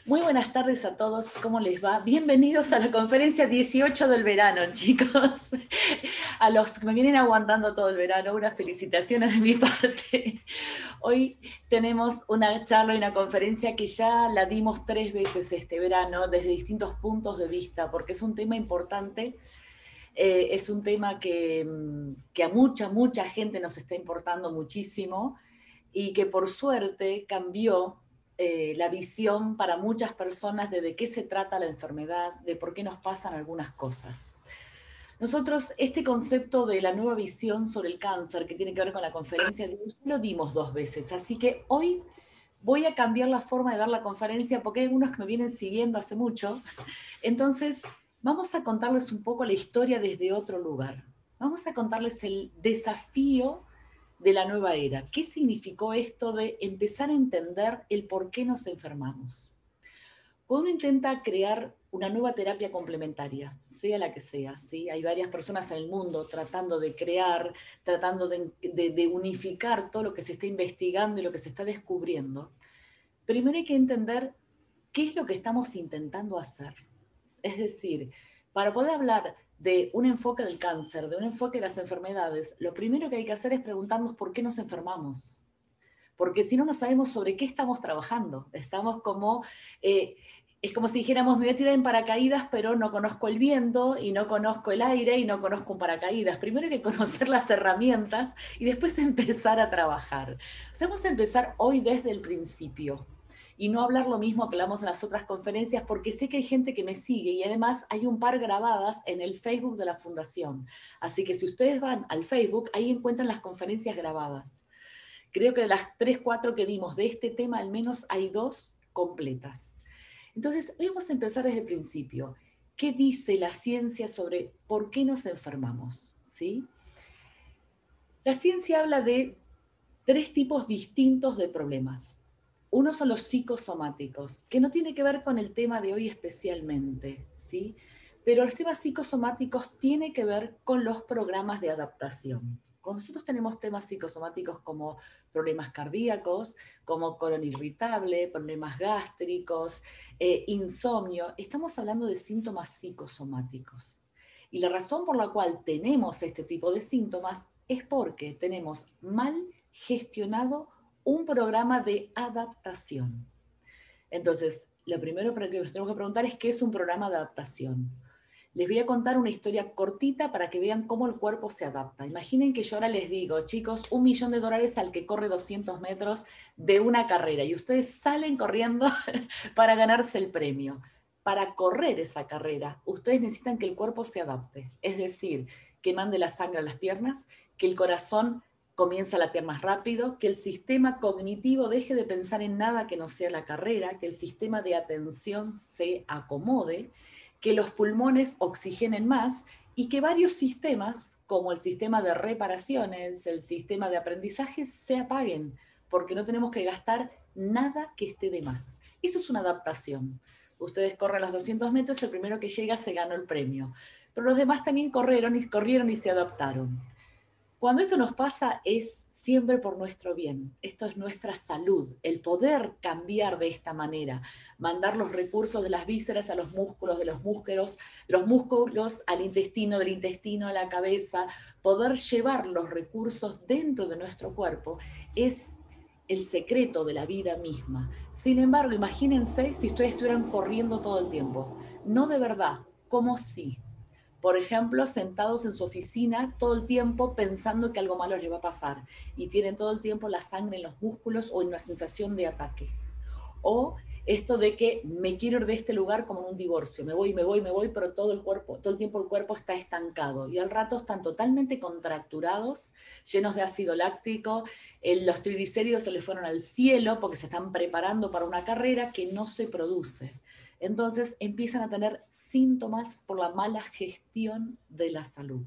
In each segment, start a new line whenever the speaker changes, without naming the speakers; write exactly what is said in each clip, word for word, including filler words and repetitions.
Muy buenas tardes a todos, ¿cómo les va? Bienvenidos a la conferencia dieciocho del verano, chicos. A los que me vienen aguantando todo el verano, unas felicitaciones de mi parte. Hoy tenemos una charla y una conferencia que ya la dimos tres veces este verano, desde distintos puntos de vista, porque es un tema importante. Eh, es un tema que, que a mucha, mucha gente nos está importando muchísimo y que por suerte cambió eh, la visión para muchas personas de de qué se trata la enfermedad, de por qué nos pasan algunas cosas. Nosotros, este concepto de la nueva visión sobre el cáncer, que tiene que ver con la conferencia de hoy, lo dimos dos veces, así que hoy voy a cambiar la forma de dar la conferencia porque hay algunos que me vienen siguiendo hace mucho. Entonces, vamos a contarles un poco la historia desde otro lugar. Vamos a contarles el desafío de la nueva era. ¿Qué significó esto de empezar a entender el por qué nos enfermamos? Cuando uno intenta crear una nueva terapia complementaria, sea la que sea, ¿sí? Hay varias personas en el mundo tratando de crear, tratando de, de, de unificar todo lo que se está investigando y lo que se está descubriendo. Primero hay que entender qué es lo que estamos intentando hacer. Es decir, para poder hablar de un enfoque del cáncer, de un enfoque de las enfermedades, lo primero que hay que hacer es preguntarnos por qué nos enfermamos. Porque si no, no sabemos sobre qué estamos trabajando. Estamos como, eh, es como si dijéramos, me voy a tirar en paracaídas, pero no conozco el viento y no conozco el aire y no conozco un paracaídas. Primero hay que conocer las herramientas y después empezar a trabajar. O sea, vamos a empezar hoy desde el principio y no hablar lo mismo que hablamos en las otras conferencias, porque sé que hay gente que me sigue y además hay un par grabadas en el Facebook de la Fundación. Así que si ustedes van al Facebook, ahí encuentran las conferencias grabadas. Creo que de las tres, cuatro que dimos de este tema, al menos hay dos completas. Entonces, hoy vamos a empezar desde el principio. ¿Qué dice la ciencia sobre por qué nos enfermamos? ¿Sí? La ciencia habla de tres tipos distintos de problemas. Uno son los psicosomáticos, que no tiene que ver con el tema de hoy especialmente, ¿sí? Pero los temas psicosomáticos tienen que ver con los programas de adaptación. Cuando nosotros tenemos temas psicosomáticos como problemas cardíacos, como colon irritable, problemas gástricos, eh, insomnio, estamos hablando de síntomas psicosomáticos. Y la razón por la cual tenemos este tipo de síntomas es porque tenemos mal gestionado un programa de adaptación. Entonces, lo primero que nos tenemos que preguntar es qué es un programa de adaptación. Les voy a contar una historia cortita para que vean cómo el cuerpo se adapta. Imaginen que yo ahora les digo, chicos, un millón de dólares al que corre doscientos metros de una carrera y ustedes salen corriendo para ganarse el premio. Para correr esa carrera, ustedes necesitan que el cuerpo se adapte, es decir, que mande la sangre a las piernas, que el corazón comience a latir más rápido, que el sistema cognitivo deje de pensar en nada que no sea la carrera, que el sistema de atención se acomode, que los pulmones oxigenen más y que varios sistemas, como el sistema de reparaciones, el sistema de aprendizaje, se apaguen, porque no tenemos que gastar nada que esté de más. Eso es una adaptación. Ustedes corren los doscientos metros, el primero que llega se ganó el premio. Pero los demás también corrieron y, corrieron y se adaptaron. Cuando esto nos pasa es siempre por nuestro bien, esto es nuestra salud, el poder cambiar de esta manera, mandar los recursos de las vísceras a los músculos, de los músculos, los músculos al intestino, del intestino a la cabeza, poder llevar los recursos dentro de nuestro cuerpo es el secreto de la vida misma. Sin embargo, imagínense si ustedes estuvieran corriendo todo el tiempo, no de verdad, como si. Por ejemplo, sentados en su oficina todo el tiempo pensando que algo malo les va a pasar y tienen todo el tiempo la sangre en los músculos o en una sensación de ataque. O esto de que me quiero ir de este lugar como en un divorcio, me voy, me voy, me voy, pero todo el cuerpo, todo el tiempo el cuerpo está estancado y al rato están totalmente contracturados, llenos de ácido láctico, el, los triglicéridos se les fueron al cielo porque se están preparando para una carrera que no se produce. Entonces empiezan a tener síntomas por la mala gestión de la salud.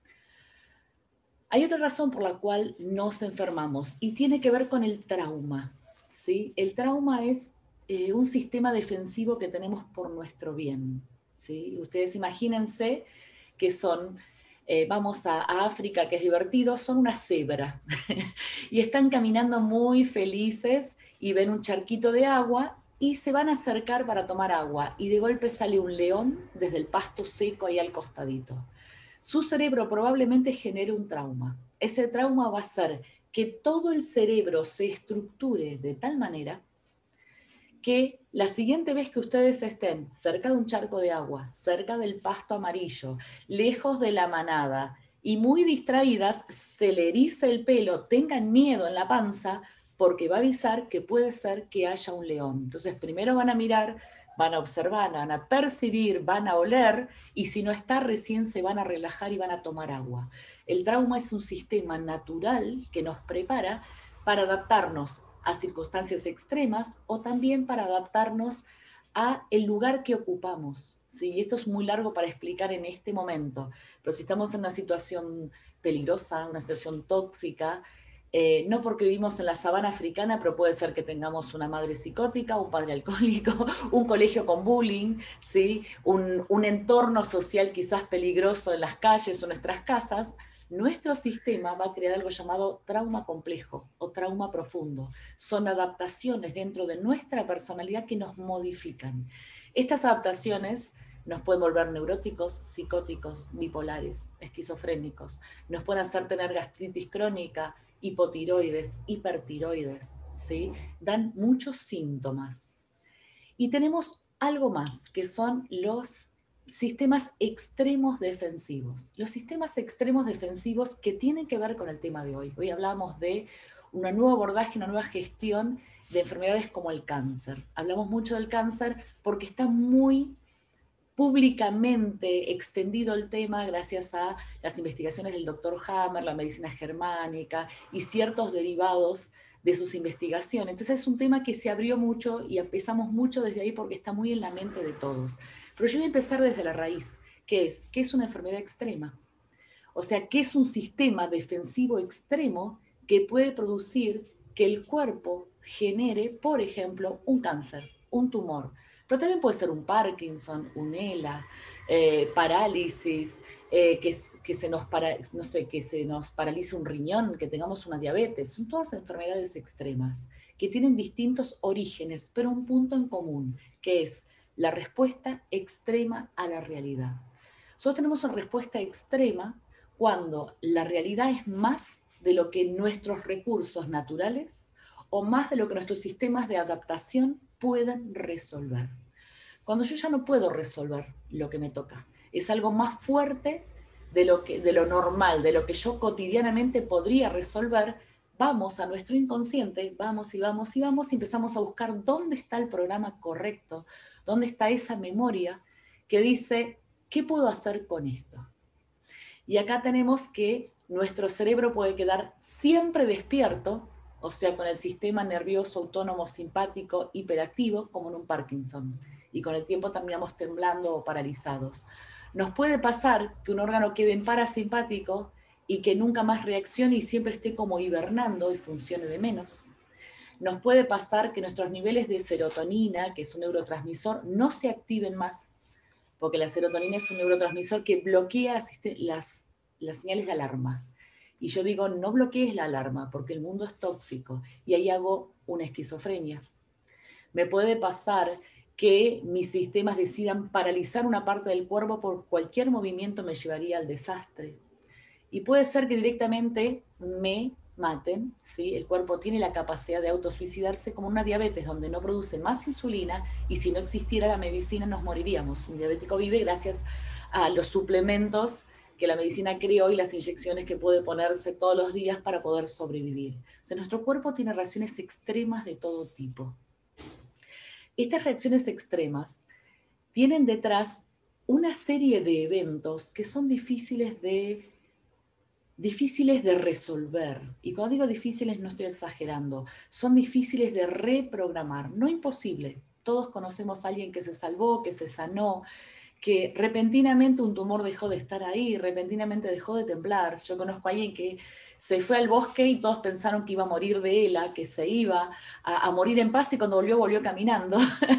Hay otra razón por la cual nos enfermamos y tiene que ver con el trauma, ¿sí? El trauma es eh, un sistema defensivo que tenemos por nuestro bien, ¿sí? Ustedes imagínense que son, eh, vamos a, a África, que es divertido, son una cebra y están caminando muy felices y ven un charquito de agua y se van a acercar para tomar agua, y de golpe sale un león desde el pasto seco ahí al costadito. Su cerebro probablemente genere un trauma. Ese trauma va a hacer que todo el cerebro se estructure de tal manera que la siguiente vez que ustedes estén cerca de un charco de agua, cerca del pasto amarillo, lejos de la manada y muy distraídas, se le erice el pelo, tengan miedo en la panza, porque va a avisar que puede ser que haya un león. Entonces primero van a mirar, van a observar, van a percibir, van a oler, y si no está, recién se van a relajar y van a tomar agua. El trauma es un sistema natural que nos prepara para adaptarnos a circunstancias extremas o también para adaptarnos a el lugar que ocupamos. ¿Sí? Esto es muy largo para explicar en este momento, pero si estamos en una situación peligrosa, una situación tóxica, eh, no porque vivimos en la sabana africana, pero puede ser que tengamos una madre psicótica, un padre alcohólico, un colegio con bullying, ¿sí? un, un entorno social quizás peligroso en las calles o nuestras casas. Nuestro sistema va a crear algo llamado trauma complejo o trauma profundo. Son adaptaciones dentro de nuestra personalidad que nos modifican. Estas adaptaciones nos pueden volver neuróticos, psicóticos, bipolares, esquizofrénicos. Nos pueden hacer tener gastritis crónica, hipotiroides, hipertiroides, ¿sí? Dan muchos síntomas. Y tenemos algo más, que son los sistemas extremos defensivos. Los sistemas extremos defensivos que tienen que ver con el tema de hoy. Hoy hablamos de un nuevo abordaje, una nueva gestión de enfermedades como el cáncer. Hablamos mucho del cáncer porque está muy públicamente extendido el tema gracias a las investigaciones del doctor Hammer, la medicina germánica y ciertos derivados de sus investigaciones. Entonces es un tema que se abrió mucho y empezamos mucho desde ahí porque está muy en la mente de todos. Pero yo voy a empezar desde la raíz, que es, ¿qué es una enfermedad extrema? O sea, ¿qué es un sistema defensivo extremo que puede producir que el cuerpo genere, por ejemplo, un cáncer, un tumor? Pero también puede ser un Parkinson, un ELA, eh, parálisis, eh, que, que, se nos para, no sé, que se nos paralice un riñón, que tengamos una diabetes. Son todas enfermedades extremas que tienen distintos orígenes, pero un punto en común, que es la respuesta extrema a la realidad. Nosotros tenemos una respuesta extrema cuando la realidad es más de lo que nuestros recursos naturales o más de lo que nuestros sistemas de adaptación pueden resolver. Cuando yo ya no puedo resolver lo que me toca, es algo más fuerte de lo, que, de lo normal, de lo que yo cotidianamente podría resolver, vamos a nuestro inconsciente, vamos y vamos y vamos y empezamos a buscar dónde está el programa correcto, dónde está esa memoria que dice, ¿qué puedo hacer con esto? Y acá tenemos que nuestro cerebro puede quedar siempre despierto, o sea, con el sistema nervioso autónomo simpático hiperactivo, como en un Parkinson. Y con el tiempo terminamos temblando o paralizados. Nos puede pasar que un órgano quede en parasimpático y que nunca más reaccione y siempre esté como hibernando y funcione de menos. Nos puede pasar que nuestros niveles de serotonina, que es un neurotransmisor, no se activen más, porque la serotonina es un neurotransmisor que bloquea las, las señales de alarma. Y yo digo, no bloquees la alarma, porque el mundo es tóxico, y ahí hago una esquizofrenia. Me puede pasar que mis sistemas decidan paralizar una parte del cuerpo por cualquier movimiento me llevaría al desastre. Y puede ser que directamente me maten, ¿sí? El cuerpo tiene la capacidad de autosuicidarse como una diabetes donde no produce más insulina y si no existiera la medicina nos moriríamos. Un diabético vive gracias a los suplementos que la medicina creó y las inyecciones que puede ponerse todos los días para poder sobrevivir. O sea, nuestro cuerpo tiene reacciones extremas de todo tipo. Estas reacciones extremas tienen detrás una serie de eventos que son difíciles de difíciles de resolver, y cuando digo difíciles no estoy exagerando, son difíciles de reprogramar, no imposible. Todos conocemos a alguien que se salvó, que se sanó, que repentinamente un tumor dejó de estar ahí, repentinamente dejó de temblar. Yo conozco a alguien que se fue al bosque y todos pensaron que iba a morir de ELA, que se iba a, a morir en paz y cuando volvió, volvió caminando.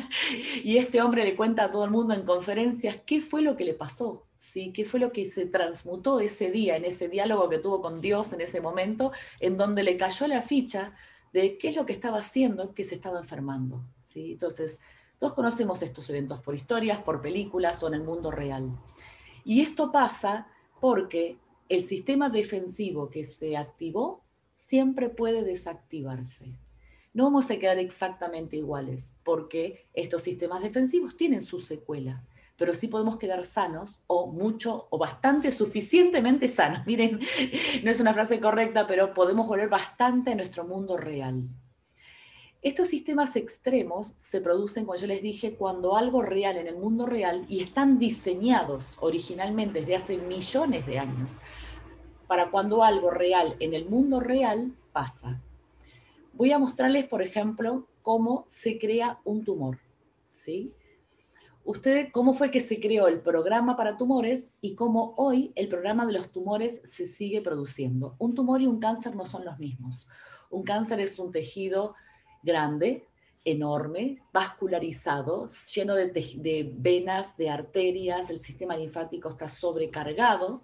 Y este hombre le cuenta a todo el mundo en conferencias qué fue lo que le pasó, ¿sí? Qué fue lo que se transmutó ese día, en ese diálogo que tuvo con Dios en ese momento, en donde le cayó la ficha de qué es lo que estaba haciendo, que se estaba enfermando. ¿sí? Entonces, todos conocemos estos eventos por historias, por películas o en el mundo real. Y esto pasa porque el sistema defensivo que se activó siempre puede desactivarse. No vamos a quedar exactamente iguales, porque estos sistemas defensivos tienen su secuela, pero sí podemos quedar sanos o mucho o bastante suficientemente sanos. Miren, no es una frase correcta, pero podemos volver bastante a nuestro mundo real. Estos sistemas extremos se producen, como yo les dije, cuando algo real en el mundo real, y están diseñados originalmente desde hace millones de años, para cuando algo real en el mundo real pasa. Voy a mostrarles, por ejemplo, cómo se crea un tumor, ¿sí? Usted, cómo fue que se creó el programa para tumores y cómo hoy el programa de los tumores se sigue produciendo. Un tumor y un cáncer no son los mismos. Un cáncer es un tejido grande, enorme, vascularizado, lleno de, de venas, de arterias, el sistema linfático está sobrecargado,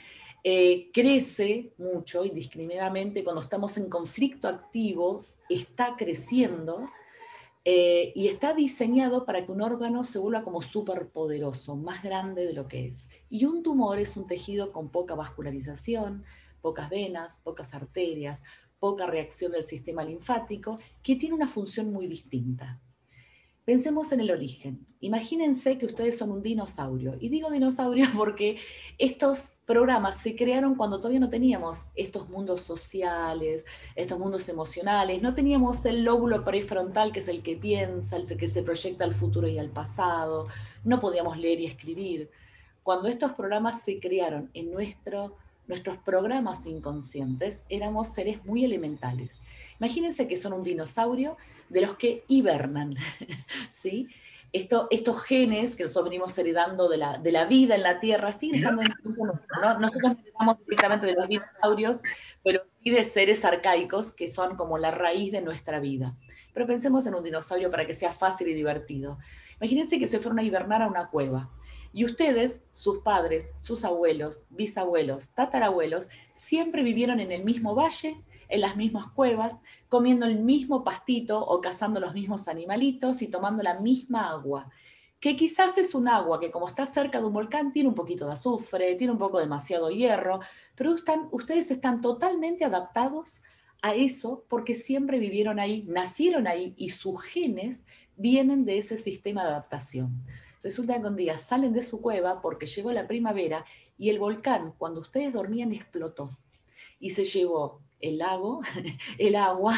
eh, crece mucho indiscriminadamente, cuando estamos en conflicto activo, está creciendo, eh, y está diseñado para que un órgano se vuelva como superpoderoso, más grande de lo que es. Y un tumor es un tejido con poca vascularización, pocas venas, pocas arterias, poca reacción del sistema linfático, que tiene una función muy distinta. Pensemos en el origen. Imagínense que ustedes son un dinosaurio. Y digo dinosaurio porque estos programas se crearon cuando todavía no teníamos estos mundos sociales, estos mundos emocionales, no teníamos el lóbulo prefrontal, que es el que piensa, el que se proyecta al futuro y al pasado, no podíamos leer y escribir. Cuando estos programas se crearon en nuestro, nuestros programas inconscientes, éramos seres muy elementales. Imagínense que son un dinosaurio de los que hibernan, ¿sí? Esto, estos genes que nosotros venimos heredando de la, de la vida en la Tierra siguen estando en el mundo, ¿no? Nosotros no heredamos directamente de los dinosaurios, pero sí de seres arcaicos que son como la raíz de nuestra vida. Pero pensemos en un dinosaurio para que sea fácil y divertido. Imagínense que se fueron a hibernar a una cueva. Y ustedes, sus padres, sus abuelos, bisabuelos, tatarabuelos, siempre vivieron en el mismo valle, en las mismas cuevas, comiendo el mismo pastito o cazando los mismos animalitos y tomando la misma agua, que quizás es un agua que como está cerca de un volcán tiene un poquito de azufre, tiene un poco demasiado hierro, pero están, ustedes están totalmente adaptados a eso porque siempre vivieron ahí, nacieron ahí y sus genes vienen de ese sistema de adaptación. Resulta que un día salen de su cueva porque llegó la primavera y el volcán, cuando ustedes dormían, explotó y se llevó el lago, el agua,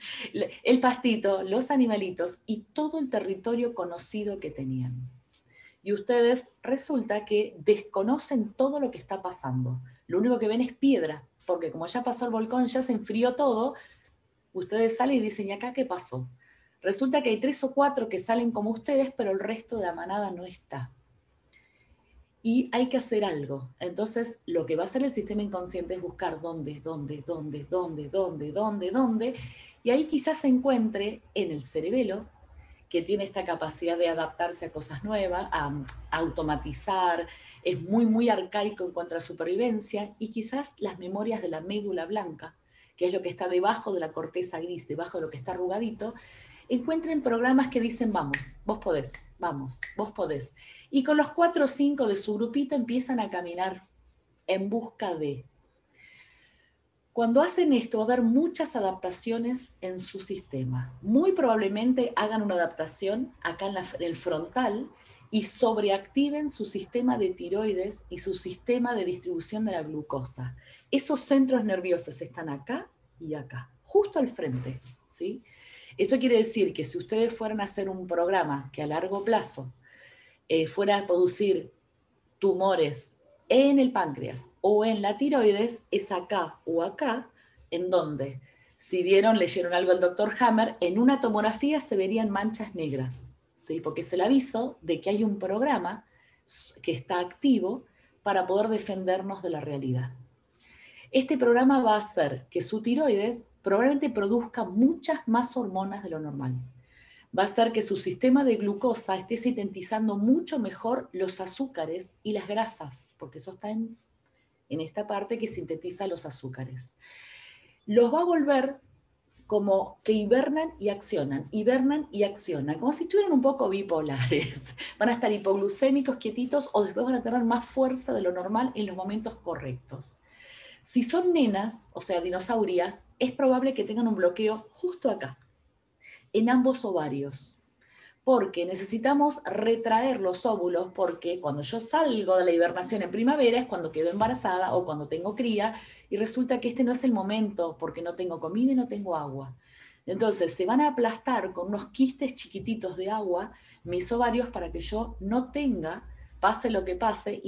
el pastito, los animalitos y todo el territorio conocido que tenían. Y ustedes resulta que desconocen todo lo que está pasando. Lo único que ven es piedra, porque como ya pasó el volcán, ya se enfrió todo, ustedes salen y dicen, ¿y acá qué pasó? Resulta que hay tres o cuatro que salen como ustedes, pero el resto de la manada no está. Y hay que hacer algo. Entonces, lo que va a hacer el sistema inconsciente es buscar dónde, dónde, dónde, dónde, dónde, dónde, dónde. Y ahí quizás se encuentre en el cerebelo, que tiene esta capacidad de adaptarse a cosas nuevas, a, a automatizar, es muy, muy arcaico en cuanto a supervivencia, y quizás las memorias de la médula blanca, que es lo que está debajo de la corteza gris, debajo de lo que está arrugadito, encuentren programas que dicen, vamos, vos podés, vamos, vos podés. Y con los cuatro o cinco de su grupito empiezan a caminar en busca de. Cuando hacen esto va a haber muchas adaptaciones en su sistema. Muy probablemente hagan una adaptación acá en, la, en el frontal y sobreactiven su sistema de tiroides y su sistema de distribución de la glucosa. Esos centros nerviosos están acá y acá, justo al frente, ¿sí? Esto quiere decir que si ustedes fueran a hacer un programa que a largo plazo eh, fuera a producir tumores en el páncreas o en la tiroides, es acá o acá, en donde, si vieron, leyeron algo del doctor Hammer, en una tomografía se verían manchas negras, ¿sí? Porque es el aviso de que hay un programa que está activo para poder defendernos de la realidad. Este programa va a hacer que su tiroides probablemente produzca muchas más hormonas de lo normal. Va a hacer que su sistema de glucosa esté sintetizando mucho mejor los azúcares y las grasas, porque eso está en, en esta parte que sintetiza los azúcares. Los va a volver como que hibernan y accionan, hibernan y accionan, como si estuvieran un poco bipolares. Van a estar hipoglucémicos, quietitos, o después van a tener más fuerza de lo normal en los momentos correctos. Si son nenas, o sea, dinosaurias, es probable que tengan un bloqueo justo acá, en ambos ovarios, porque necesitamos retraer los óvulos, porque cuando yo salgo de la hibernación en primavera es cuando quedo embarazada o cuando tengo cría, y resulta que este no es el momento, porque no tengo comida y no tengo agua. Entonces se van a aplastar con unos quistes chiquititos de agua mis ovarios para que yo no tenga, pase lo que pase,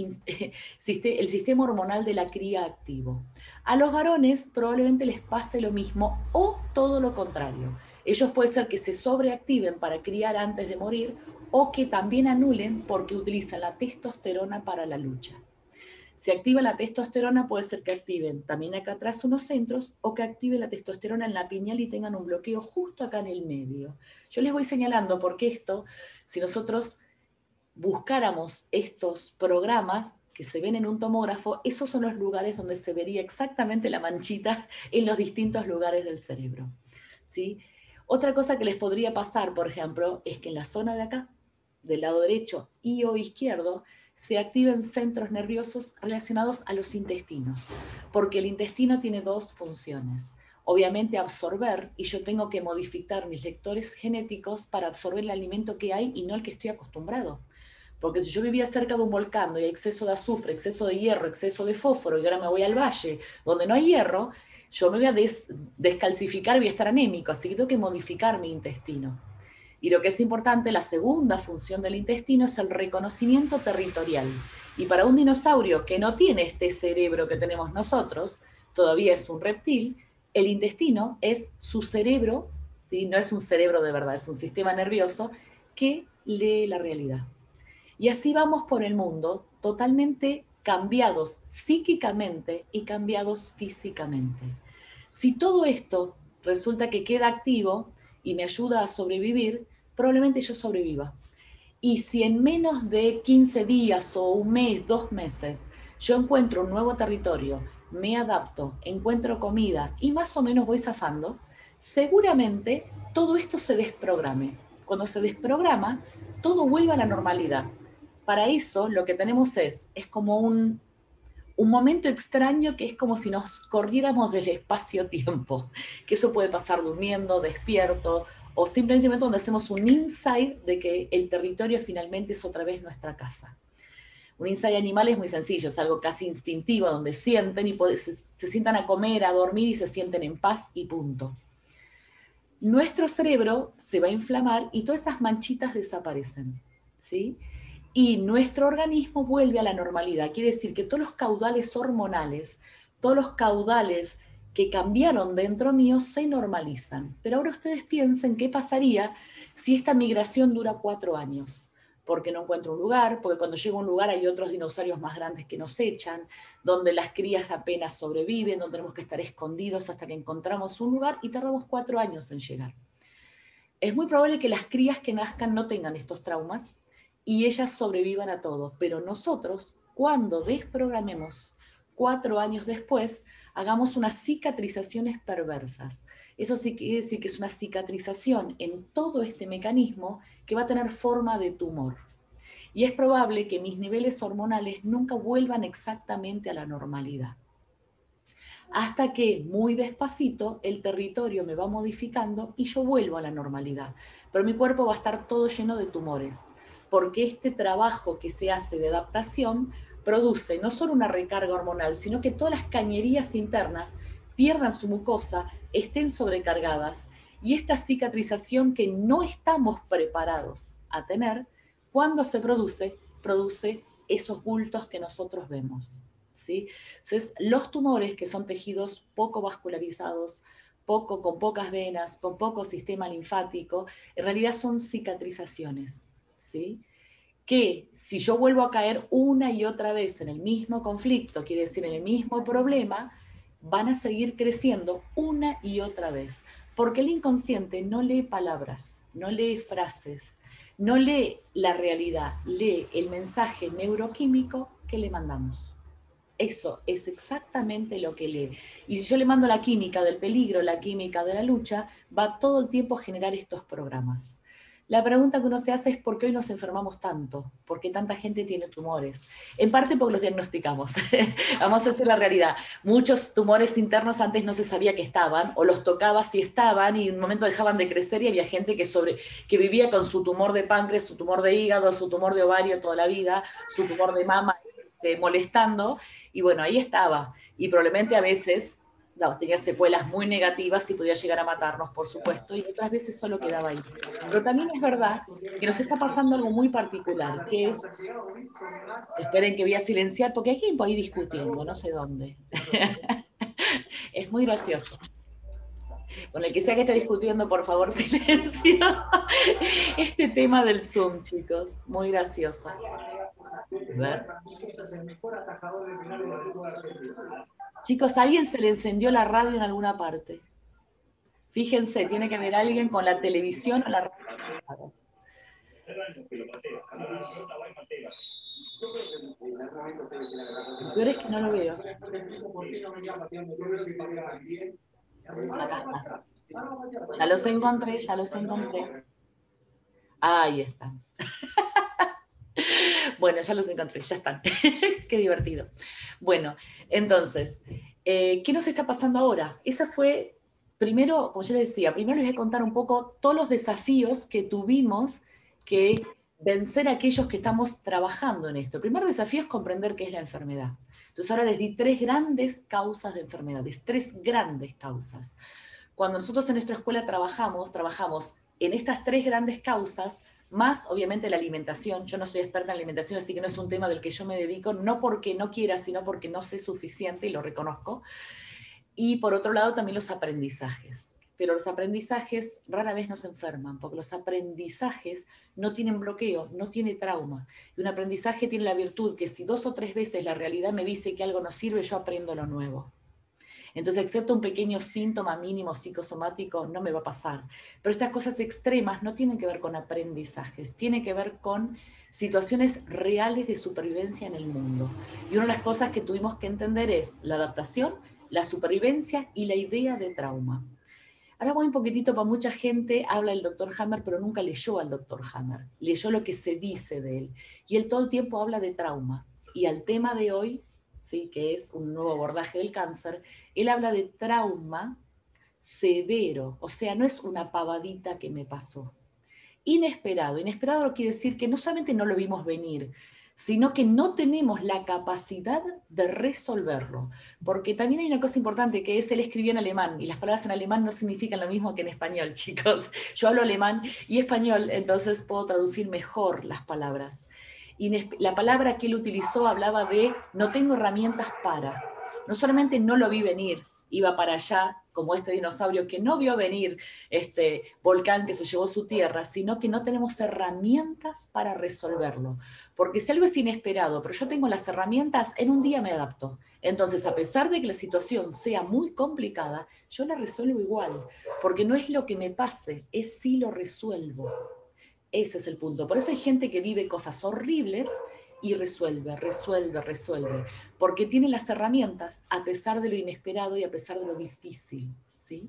el sistema hormonal de la cría activo. A los varones probablemente les pase lo mismo o todo lo contrario. Ellos puede ser que se sobreactiven para criar antes de morir o que también anulen porque utilizan la testosterona para la lucha. Si activa la testosterona puede ser que activen también acá atrás unos centros o que active la testosterona en la pineal y tengan un bloqueo justo acá en el medio. Yo les voy señalando porque esto, si nosotros buscáramos estos programas que se ven en un tomógrafo, esos son los lugares donde se vería exactamente la manchita en los distintos lugares del cerebro, ¿sí? Otra cosa que les podría pasar, por ejemplo, es que en la zona de acá, del lado derecho y o izquierdo, se activen centros nerviosos relacionados a los intestinos, porque el intestino tiene dos funciones. Obviamente absorber, y yo tengo que modificar mis lectores genéticos para absorber el alimento que hay y no el que estoy acostumbrado. Porque si yo vivía cerca de un volcán donde hay exceso de azufre, exceso de hierro, exceso de fósforo, y ahora me voy al valle donde no hay hierro, yo me voy a des descalcificar y voy a estar anémico, así que tengo que modificar mi intestino. Y lo que es importante, la segunda función del intestino es el reconocimiento territorial. Y para un dinosaurio que no tiene este cerebro que tenemos nosotros, todavía es un reptil, el intestino es su cerebro, ¿sí? No es un cerebro de verdad, es un sistema nervioso que lee la realidad. Y así vamos por el mundo totalmente cambiados psíquicamente y cambiados físicamente. Si todo esto resulta que queda activo y me ayuda a sobrevivir, probablemente yo sobreviva. Y si en menos de quince días o un mes, dos meses, yo encuentro un nuevo territorio, me adapto, encuentro comida y más o menos voy zafando, seguramente todo esto se desprograme. Cuando se desprograma, todo vuelve a la normalidad. Para eso lo que tenemos es, es como un, un momento extraño que es como si nos corriéramos del espacio-tiempo, que eso puede pasar durmiendo, despierto, o simplemente donde hacemos un insight de que el territorio finalmente es otra vez nuestra casa. Un insight animal es muy sencillo, es algo casi instintivo, donde sienten y se, se sientan a comer, a dormir y se sienten en paz y punto. Nuestro cerebro se va a inflamar y todas esas manchitas desaparecen, ¿sí? Y nuestro organismo vuelve a la normalidad. Quiere decir que todos los caudales hormonales, todos los caudales que cambiaron dentro mío se normalizan. Pero ahora ustedes piensen qué pasaría si esta migración dura cuatro años. Porque no encuentro un lugar, porque cuando llego a un lugar hay otros dinosaurios más grandes que nos echan, donde las crías apenas sobreviven, donde tenemos que estar escondidos hasta que encontramos un lugar y tardamos cuatro años en llegar. Es muy probable que las crías que nazcan no tengan estos traumas y ellas sobrevivan a todo, pero nosotros, cuando desprogramemos cuatro años después, hagamos unas cicatrizaciones perversas. Eso sí quiere decir que es una cicatrización en todo este mecanismo que va a tener forma de tumor. Y es probable que mis niveles hormonales nunca vuelvan exactamente a la normalidad. Hasta que muy despacito el territorio me va modificando y yo vuelvo a la normalidad. Pero mi cuerpo va a estar todo lleno de tumores, porque este trabajo que se hace de adaptación produce no solo una recarga hormonal, sino que todas las cañerías internas pierdan su mucosa, estén sobrecargadas, y esta cicatrización que no estamos preparados a tener, cuando se produce, produce esos bultos que nosotros vemos, ¿sí? Entonces, los tumores, que son tejidos poco vascularizados, poco, con pocas venas, con poco sistema linfático, en realidad son cicatrizaciones, ¿sí? Que si yo vuelvo a caer una y otra vez en el mismo conflicto, quiere decir en el mismo problema, van a seguir creciendo una y otra vez, porque el inconsciente no lee palabras, no lee frases, no lee la realidad, lee el mensaje neuroquímico que le mandamos. Eso es exactamente lo que lee. Y si yo le mando la química del peligro, la química de la lucha, va todo el tiempo a generar estos programas. La pregunta que uno se hace es por qué hoy nos enfermamos tanto, por qué tanta gente tiene tumores. En parte porque los diagnosticamos. Vamos a hacer la realidad. Muchos tumores internos antes no se sabía que estaban, o los tocaba si estaban y en un momento dejaban de crecer y había gente que, sobre, que vivía con su tumor de páncreas, su tumor de hígado, su tumor de ovario toda la vida, su tumor de mama este, molestando, y bueno, ahí estaba. Y probablemente a veces no, tenía secuelas muy negativas y podía llegar a matarnos, por supuesto, y otras veces solo quedaba ahí. Pero también es verdad que nos está pasando algo muy particular, que es, esperen que voy a silenciar, porque hay tiempo ahí discutiendo, no sé dónde. Es muy gracioso. Con el que sea que esté discutiendo, por favor, silencio. Este tema del Zoom, chicos, muy gracioso. A ver. Chicos, ¿a alguien se le encendió la radio en alguna parte? Fíjense, tiene que haber alguien con la televisión o la radio. Lo peor es que no lo veo. Acá está. Ya los encontré, ya los encontré. Ahí están. Bueno, ya los encontré, ya están. Qué divertido. Bueno, entonces, eh, ¿qué nos está pasando ahora? Esa fue, primero, como yo les decía, primero les voy a contar un poco todos los desafíos que tuvimos que vencer a aquellos que estamos trabajando en esto. El primer desafío es comprender qué es la enfermedad. Entonces ahora les di tres grandes causas de enfermedades, tres grandes causas. Cuando nosotros en nuestra escuela trabajamos, trabajamos en estas tres grandes causas, más obviamente la alimentación. Yo no soy experta en alimentación, así que no es un tema del que yo me dedico, no porque no quiera, sino porque no sé suficiente y lo reconozco. Y por otro lado también los aprendizajes. Pero los aprendizajes rara vez nos enferman, porque los aprendizajes no tienen bloqueo, no tiene trauma. Y un aprendizaje tiene la virtud que si dos o tres veces la realidad me dice que algo no sirve, yo aprendo lo nuevo. Entonces, excepto un pequeño síntoma mínimo psicosomático, no me va a pasar. Pero estas cosas extremas no tienen que ver con aprendizajes, tienen que ver con situaciones reales de supervivencia en el mundo. Y una de las cosas que tuvimos que entender es la adaptación, la supervivencia y la idea de trauma. Ahora voy un poquitito, para mucha gente habla del doctor Hammer, pero nunca leyó al doctor Hammer, leyó lo que se dice de él. Y él todo el tiempo habla de trauma. Y al tema de hoy, ¿sí? Que es un nuevo abordaje del cáncer, él habla de trauma severo, o sea, no es una pavadita que me pasó. Inesperado, inesperado quiere decir que no solamente no lo vimos venir, sino que no tenemos la capacidad de resolverlo. Porque también hay una cosa importante que es, él escribió en alemán, y las palabras en alemán no significan lo mismo que en español, chicos. Yo hablo alemán y español, entonces puedo traducir mejor las palabras. Y la palabra que él utilizó hablaba de no tengo herramientas para. No solamente no lo vi venir, iba para allá, como este dinosaurio que no vio venir este volcán que se llevó su tierra, sino que no tenemos herramientas para resolverlo. Porque si algo es inesperado, pero yo tengo las herramientas, en un día me adapto. Entonces, a pesar de que la situación sea muy complicada, yo la resuelvo igual, porque no es lo que me pase, es si lo resuelvo. Ese es el punto. Por eso hay gente que vive cosas horribles y resuelve, resuelve, resuelve, porque tiene las herramientas a pesar de lo inesperado y a pesar de lo difícil, ¿sí?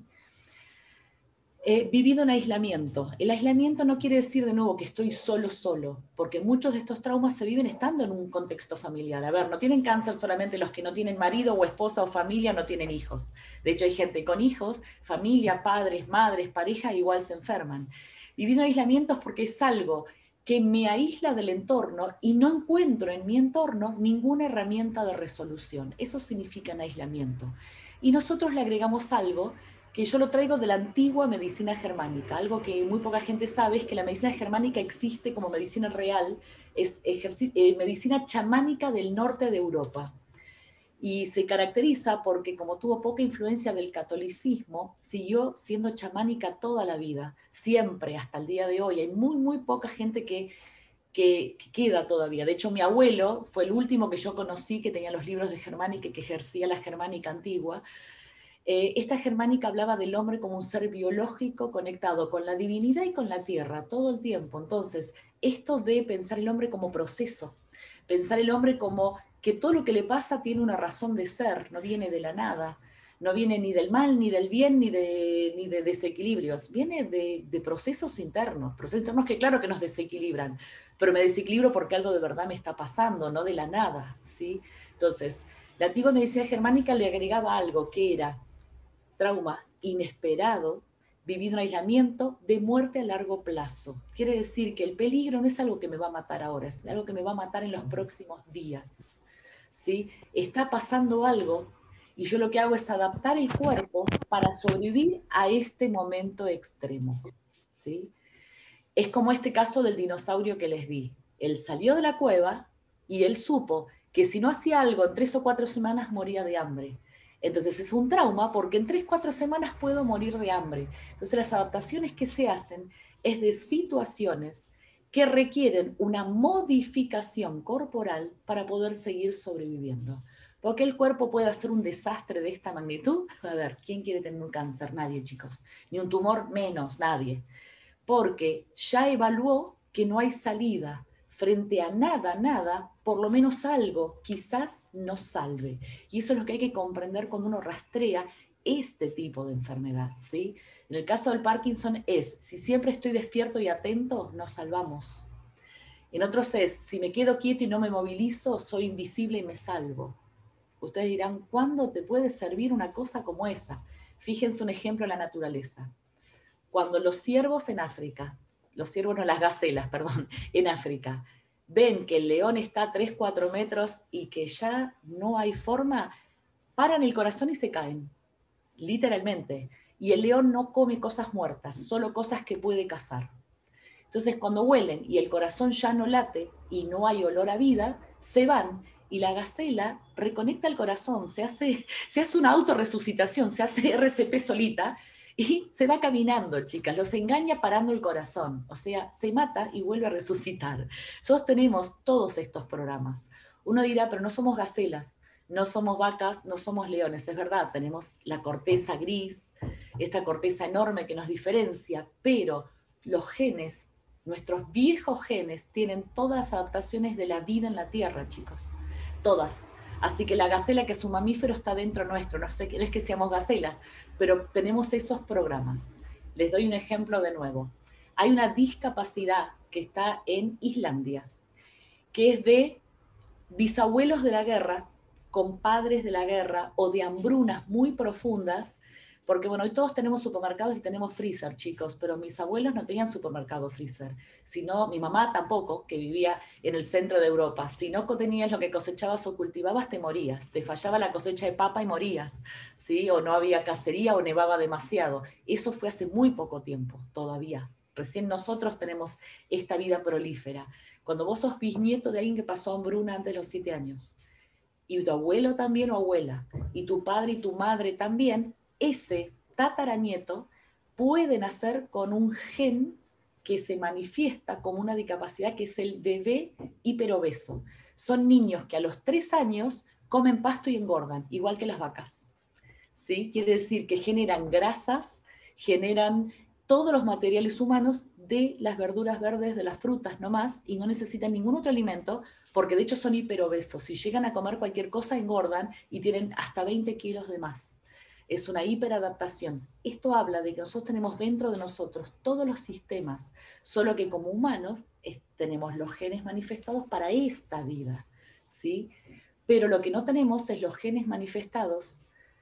He vivido en aislamiento. El aislamiento no quiere decir de nuevo que estoy solo, solo, porque muchos de estos traumas se viven estando en un contexto familiar. A ver, no tienen cáncer solamente los que no tienen marido o esposa o familia, no tienen hijos. De hecho, hay gente con hijos, familia, padres, madres, pareja, igual se enferman. Viviendo en aislamiento es porque es algo que me aísla del entorno y no encuentro en mi entorno ninguna herramienta de resolución. Eso significa en aislamiento. Y nosotros le agregamos algo que yo lo traigo de la antigua medicina germánica. Algo que muy poca gente sabe es que la medicina germánica existe como medicina real, es eh, medicina chamánica del norte de Europa. Y se caracteriza porque, como tuvo poca influencia del catolicismo, siguió siendo chamánica toda la vida, siempre, hasta el día de hoy. Hay muy, muy poca gente que, que, que queda todavía. De hecho, mi abuelo fue el último que yo conocí que tenía los libros de germánica y que ejercía la germánica antigua. Eh, esta germánica hablaba del hombre como un ser biológico conectado con la divinidad y con la tierra todo el tiempo. Entonces, esto de pensar el hombre como proceso, pensar el hombre como que todo lo que le pasa tiene una razón de ser, no viene de la nada, no viene ni del mal, ni del bien, ni de, ni de desequilibrios, viene de, de procesos internos, procesos internos que claro que nos desequilibran, pero me desequilibro porque algo de verdad me está pasando, no de la nada, ¿sí? Entonces, la antigua medicina germánica le agregaba algo que era trauma inesperado, vivido en aislamiento, de muerte a largo plazo. Quiere decir que el peligro no es algo que me va a matar ahora, es algo que me va a matar en los próximos días. ¿Sí? Está pasando algo y yo lo que hago es adaptar el cuerpo para sobrevivir a este momento extremo. ¿Sí? Es como este caso del dinosaurio que les vi. Él salió de la cueva y él supo que si no hacía algo en tres o cuatro semanas moría de hambre. Entonces es un trauma porque en tres o cuatro semanas puedo morir de hambre. Entonces las adaptaciones que se hacen es de situaciones que requieren una modificación corporal para poder seguir sobreviviendo. Porque el cuerpo puede hacer un desastre de esta magnitud. A ver, ¿quién quiere tener un cáncer? Nadie, chicos. Ni un tumor, menos, nadie. Porque ya evaluó que no hay salida. Frente a nada, nada, por lo menos algo quizás nos salve. Y eso es lo que hay que comprender cuando uno rastrea este tipo de enfermedad, ¿sí? En el caso del Parkinson es, si siempre estoy despierto y atento, nos salvamos. En otros es, si me quedo quieto y no me movilizo, soy invisible y me salvo. Ustedes dirán, ¿cuándo te puede servir una cosa como esa? Fíjense un ejemplo en la naturaleza. Cuando los ciervos en África, los ciervos no, las gacelas, perdón, en África, ven que el león está a tres, cuatro metros y que ya no hay forma, paran el corazón y se caen, literalmente. Y el león no come cosas muertas, solo cosas que puede cazar. Entonces, cuando huelen y el corazón ya no late y no hay olor a vida, se van y la gacela reconecta el corazón, se hace, se hace una autorresucitación, se hace R C P solita y se va caminando, chicas, los engaña parando el corazón, o sea, se mata y vuelve a resucitar. Nosotros tenemos todos estos programas. Uno dirá, pero no somos gacelas, no somos vacas, no somos leones, es verdad, tenemos la corteza gris, esta corteza enorme que nos diferencia, pero los genes, nuestros viejos genes, tienen todas las adaptaciones de la vida en la Tierra, chicos, todas. Así que la gacela, que es un mamífero, está dentro nuestro. No sé, no es que seamos gacelas, pero tenemos esos programas. Les doy un ejemplo de nuevo. Hay una discapacidad que está en Islandia, que es de bisabuelos de la guerra, con padres de la guerra o de hambrunas muy profundas, porque bueno, hoy todos tenemos supermercados y tenemos freezer, chicos, pero mis abuelos no tenían supermercado freezer, sino mi mamá tampoco, que vivía en el centro de Europa. Si no tenías lo que cosechabas o cultivabas, te morías, te fallaba la cosecha de papa y morías, ¿sí? O no había cacería o nevaba demasiado. Eso fue hace muy poco tiempo, todavía. Recién nosotros tenemos esta vida prolífera. Cuando vos sos bisnieto de alguien que pasó hambruna antes de los siete años, y tu abuelo también o abuela, y tu padre y tu madre también, ese tataranieto puede nacer con un gen que se manifiesta como una discapacidad, que es el bebé hiperobeso. Son niños que a los tres años comen pasto y engordan, igual que las vacas. ¿Sí? Quiere decir que generan grasas, generan todos los materiales humanos de las verduras verdes, de las frutas nomás, y no necesitan ningún otro alimento, porque de hecho son hiperobesos. Si llegan a comer cualquier cosa, engordan y tienen hasta veinte kilos de más. Es una hiperadaptación. Esto habla de que nosotros tenemos dentro de nosotros todos los sistemas, solo que como humanos es, tenemos los genes manifestados para esta vida, ¿sí? Pero lo que no tenemos es los genes manifestados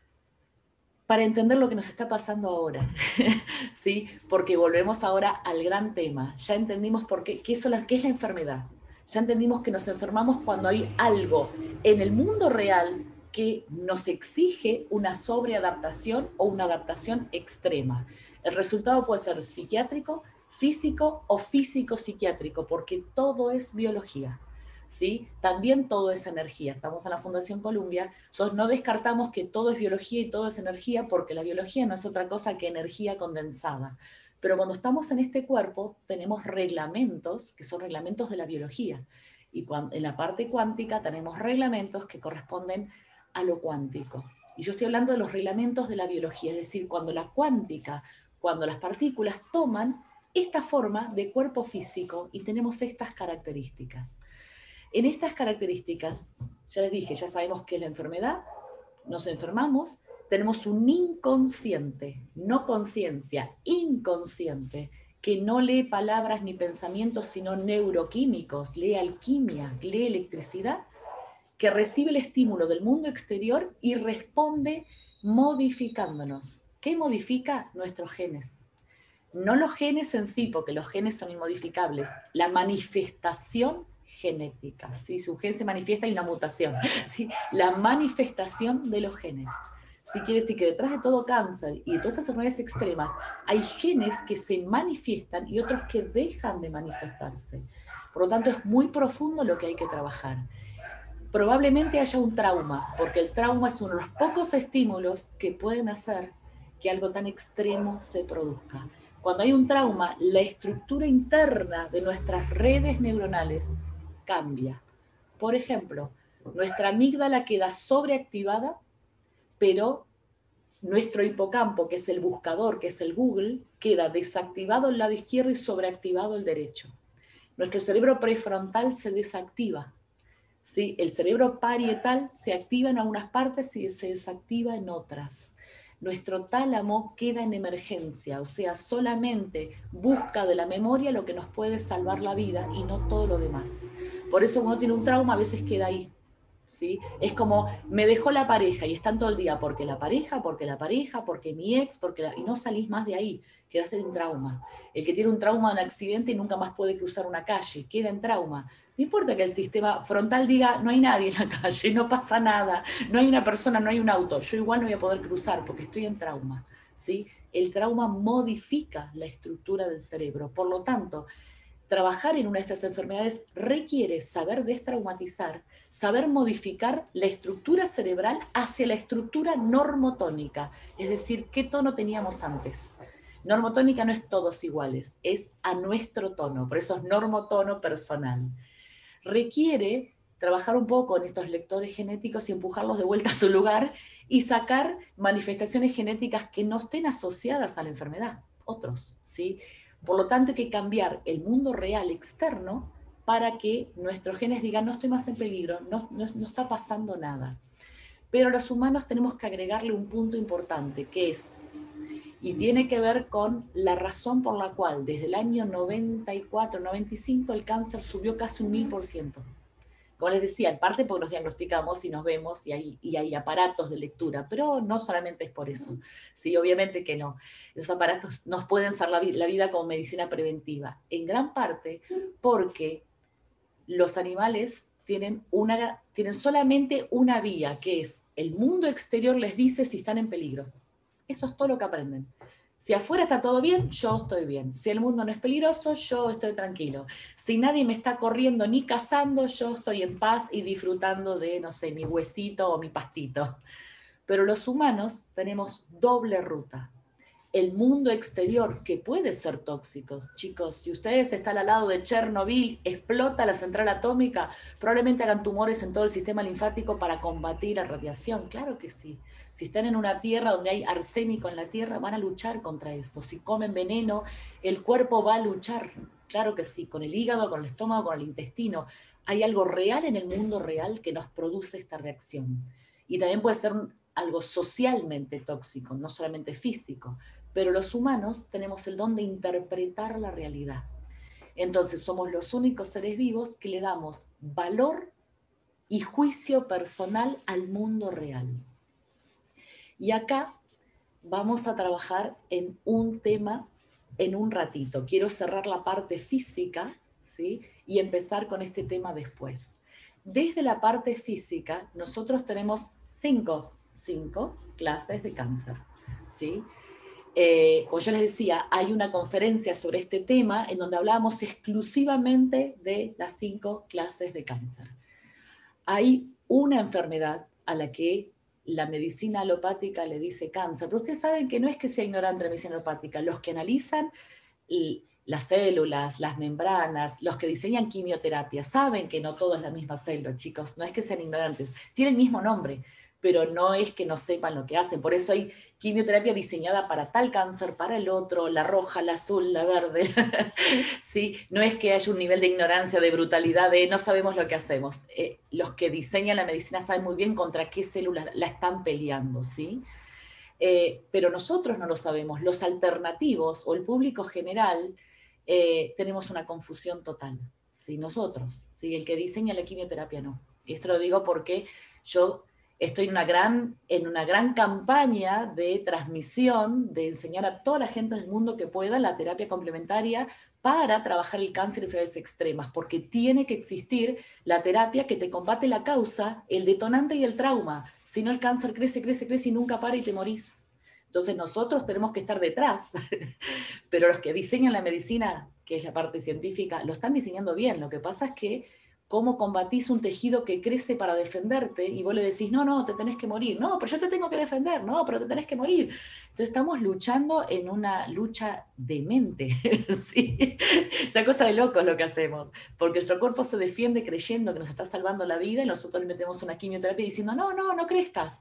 para entender lo que nos está pasando ahora, ¿sí? Porque volvemos ahora al gran tema. Ya entendimos por qué, qué, es la, qué es la enfermedad. Ya entendimos que nos enfermamos cuando hay algo en el mundo real que nos exige una sobreadaptación o una adaptación extrema. El resultado puede ser psiquiátrico, físico o físico-psiquiátrico, porque todo es biología. ¿Sí? También todo es energía. Estamos en la Fundación Columbia, so, no descartamos que todo es biología y todo es energía, porque la biología no es otra cosa que energía condensada. Pero cuando estamos en este cuerpo, tenemos reglamentos que son reglamentos de la biología. Y cuando, en la parte cuántica tenemos reglamentos que corresponden a lo cuántico. Y yo estoy hablando de los reglamentos de la biología, es decir, cuando la cuántica, cuando las partículas toman esta forma de cuerpo físico y tenemos estas características. En estas características, ya les dije, ya sabemos qué es la enfermedad, nos enfermamos, tenemos un inconsciente, no conciencia, inconsciente, que no lee palabras ni pensamientos, sino neuroquímicos, lee alquimia, lee electricidad, que recibe el estímulo del mundo exterior y responde modificándonos. ¿Qué modifica? Nuestros genes. No los genes en sí, porque los genes son inmodificables, la manifestación genética. Si su gen se manifiesta hay una mutación. ¿Sí? La manifestación de los genes. Sí, quiere decir que detrás de todo cáncer y de todas estas enfermedades extremas hay genes que se manifiestan y otros que dejan de manifestarse. Por lo tanto, es muy profundo lo que hay que trabajar. Probablemente haya un trauma, porque el trauma es uno de los pocos estímulos que pueden hacer que algo tan extremo se produzca. Cuando hay un trauma, la estructura interna de nuestras redes neuronales cambia. Por ejemplo, nuestra amígdala queda sobreactivada, pero nuestro hipocampo, que es el buscador, que es el Google, queda desactivado el lado izquierdo y sobreactivado el derecho. Nuestro cerebro prefrontal se desactiva. ¿Sí? El cerebro parietal se activa en algunas partes y se desactiva en otras. Nuestro tálamo queda en emergencia, o sea, solamente busca de la memoria lo que nos puede salvar la vida y no todo lo demás. Por eso cuando uno tiene un trauma a veces queda ahí. ¿Sí? Es como, me dejó la pareja y están todo el día, porque la pareja, porque la pareja, porque mi ex, porque la... y no salís más de ahí, quedaste en trauma. El que tiene un trauma de un accidente y nunca más puede cruzar una calle, queda en trauma. No importa que el sistema frontal diga, no hay nadie en la calle, no pasa nada, no hay una persona, no hay un auto, yo igual no voy a poder cruzar porque estoy en trauma. ¿Sí? El trauma modifica la estructura del cerebro, por lo tanto, trabajar en una de estas enfermedades requiere saber destraumatizar, saber modificar la estructura cerebral hacia la estructura normotónica, es decir, ¿qué tono teníamos antes? Normotónica no es todos iguales, es a nuestro tono, por eso es normotono personal. Requiere trabajar un poco en estos lectores genéticos y empujarlos de vuelta a su lugar y sacar manifestaciones genéticas que no estén asociadas a la enfermedad, otros, ¿sí? Por lo tanto, hay que cambiar el mundo real externo para que nuestros genes digan, no estoy más en peligro, no, no, no está pasando nada. Pero los humanos tenemos que agregarle un punto importante, que es, y tiene que ver con la razón por la cual desde el año noventa y cuatro, noventa y cinco el cáncer subió casi un mil por ciento. Como les decía, en parte porque nos diagnosticamos y nos vemos y hay, y hay aparatos de lectura, pero no solamente es por eso. Sí, obviamente que no. Esos aparatos nos pueden salvar la, la vida como medicina preventiva. En gran parte porque los animales tienen, una, tienen solamente una vía, que es el mundo exterior les dice si están en peligro. Eso es todo lo que aprenden. Si afuera está todo bien, yo estoy bien. Si el mundo no es peligroso, yo estoy tranquilo. Si nadie me está corriendo ni cazando, yo estoy en paz y disfrutando de, no sé, mi huesito o mi pastito. Pero los humanos tenemos doble ruta. El mundo exterior, que puede ser tóxico. Chicos, si ustedes están al lado de Chernobyl, explota la central atómica, probablemente hagan tumores en todo el sistema linfático para combatir la radiación. Claro que sí. Si están en una tierra donde hay arsénico en la tierra, van a luchar contra eso. Si comen veneno, el cuerpo va a luchar. Claro que sí, con el hígado, con el estómago, con el intestino. Hay algo real en el mundo real que nos produce esta reacción. Y también puede ser algo socialmente tóxico, no solamente físico. Pero los humanos tenemos el don de interpretar la realidad. Entonces somos los únicos seres vivos que le damos valor y juicio personal al mundo real. Y acá vamos a trabajar en un tema en un ratito. Quiero cerrar la parte física, ¿sí? Y empezar con este tema después. Desde la parte física, nosotros tenemos cinco, cinco clases de cáncer, ¿sí? Eh, como yo les decía, hay una conferencia sobre este tema en donde hablamos exclusivamente de las cinco clases de cáncer. Hay una enfermedad a la que la medicina alopática le dice cáncer, pero ustedes saben que no es que sea ignorante la medicina alopática, los que analizan las células, las membranas, los que diseñan quimioterapia, saben que no todo es la misma célula, chicos, no es que sean ignorantes, tiene el mismo nombre, pero no es que no sepan lo que hacen. Por eso hay quimioterapia diseñada para tal cáncer, para el otro, la roja, la azul, la verde. ¿Sí? No es que haya un nivel de ignorancia, de brutalidad, de no sabemos lo que hacemos. Eh, los que diseñan la medicina saben muy bien contra qué células la están peleando, ¿sí? Eh, pero nosotros no lo sabemos. Los alternativos o el público general eh, tenemos una confusión total. ¿Sí? Nosotros, ¿sí? El que diseña la quimioterapia no. Y esto lo digo porque yo estoy en una gran, en una gran campaña de transmisión, de enseñar a toda la gente del mundo que pueda la terapia complementaria para trabajar el cáncer y enfermedades extremas, porque tiene que existir la terapia que te combate la causa, el detonante y el trauma. Si no, el cáncer crece, crece, crece y nunca para y te morís. Entonces nosotros tenemos que estar detrás, pero los que diseñan la medicina, que es la parte científica, lo están diseñando bien. Lo que pasa es que cómo combatís un tejido que crece para defenderte y vos le decís, no, no, te tenés que morir, no, pero yo te tengo que defender, no, pero te tenés que morir. Entonces estamos luchando en una lucha de mente, ¿sí? Esa cosa de locos lo que hacemos, porque nuestro cuerpo se defiende creyendo que nos está salvando la vida y nosotros le metemos una quimioterapia diciendo, no, no, no crezcas,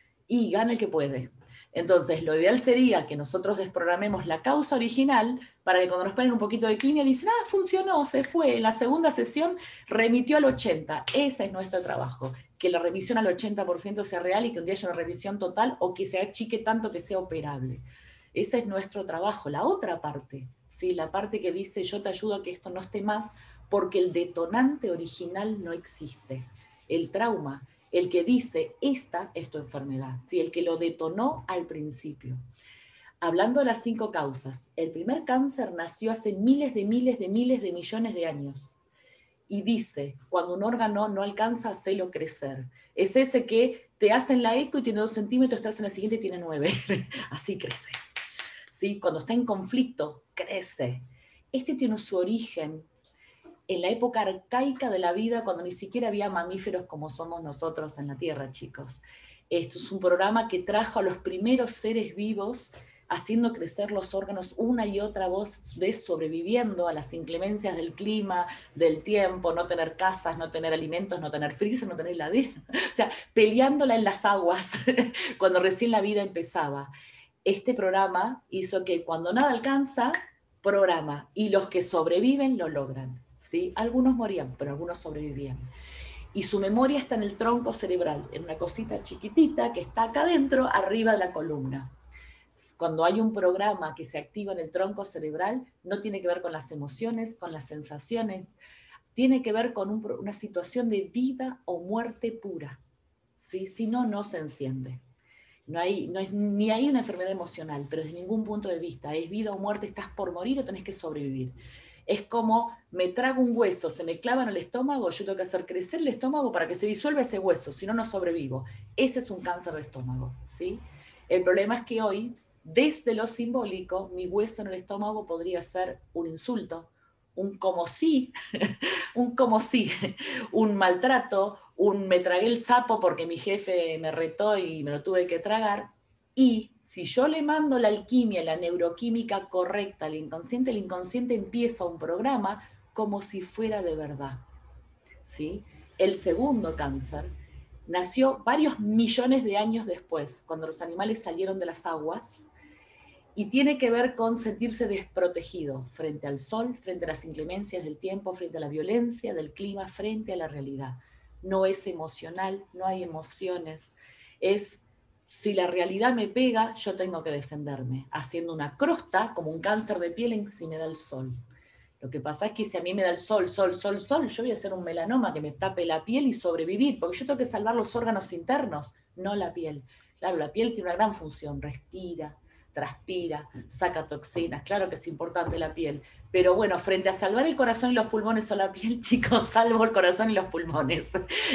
y gana el que puede. Entonces, lo ideal sería que nosotros desprogramemos la causa original para que cuando nos ponen un poquito de quimio dicen, ah, funcionó, se fue, en la segunda sesión remitió al ochenta por ciento. Ese es nuestro trabajo, que la remisión al ochenta por ciento sea real y que un día haya una revisión total o que se achique tanto que sea operable. Ese es nuestro trabajo. La otra parte, ¿sí? La parte que dice, yo te ayudo a que esto no esté más, porque el detonante original no existe. El trauma, el que dice, esta es tu enfermedad, ¿sí? El que lo detonó al principio. Hablando de las cinco causas, el primer cáncer nació hace miles de miles de miles de millones de años. Y dice, cuando un órgano no alcanza, hacelo crecer. Es ese que te hacen la eco y tiene dos centímetros, te hacen la siguiente y tiene nueve. Así crece. ¿Sí? Cuando está en conflicto, crece. Este tiene su origen en la época arcaica de la vida, cuando ni siquiera había mamíferos como somos nosotros en la Tierra, chicos. Esto es un programa que trajo a los primeros seres vivos, haciendo crecer los órganos una y otra vez, sobreviviendo a las inclemencias del clima, del tiempo, no tener casas, no tener alimentos, no tener freezer, no tener heladera. O sea, peleándola en las aguas, cuando recién la vida empezaba. Este programa hizo que cuando nada alcanza, programa, y los que sobreviven lo logran. ¿Sí? Algunos morían, pero algunos sobrevivían. Y su memoria está en el tronco cerebral, en una cosita chiquitita que está acá adentro, arriba de la columna. Cuando hay un programa que se activa en el tronco cerebral, no tiene que ver con las emociones, con las sensaciones, tiene que ver con un, una situación de vida o muerte pura. ¿Sí? Si no, no se enciende. No hay, no es, ni hay una enfermedad emocional, pero desde ningún punto de vista. Es vida o muerte, estás por morir o tenés que sobrevivir. Es como, me trago un hueso, se me clava en el estómago, yo tengo que hacer crecer el estómago para que se disuelva ese hueso, si no, no sobrevivo. Ese es un cáncer de estómago, ¿sí? El problema es que hoy, desde lo simbólico, mi hueso en el estómago podría ser un insulto, un como si, un como si, un maltrato, un me tragué el sapo porque mi jefe me retó y me lo tuve que tragar. Y si yo le mando la alquimia, la neuroquímica correcta al inconsciente, el inconsciente empieza un programa como si fuera de verdad. ¿Sí? El segundo cáncer nació varios millones de años después, cuando los animales salieron de las aguas, y tiene que ver con sentirse desprotegido frente al sol, frente a las inclemencias del tiempo, frente a la violencia del clima, frente a la realidad. No es emocional, no hay emociones, es si la realidad me pega, yo tengo que defenderme, haciendo una crosta como un cáncer de piel en si me da el sol. Lo que pasa es que si a mí me da el sol, sol, sol, sol, yo voy a hacer un melanoma que me tape la piel y sobrevivir, porque yo tengo que salvar los órganos internos, no la piel. Claro, la piel tiene una gran función, respira, transpira, saca toxinas, claro que es importante la piel, pero bueno, frente a salvar el corazón y los pulmones o la piel, chicos, salvo el corazón y los pulmones.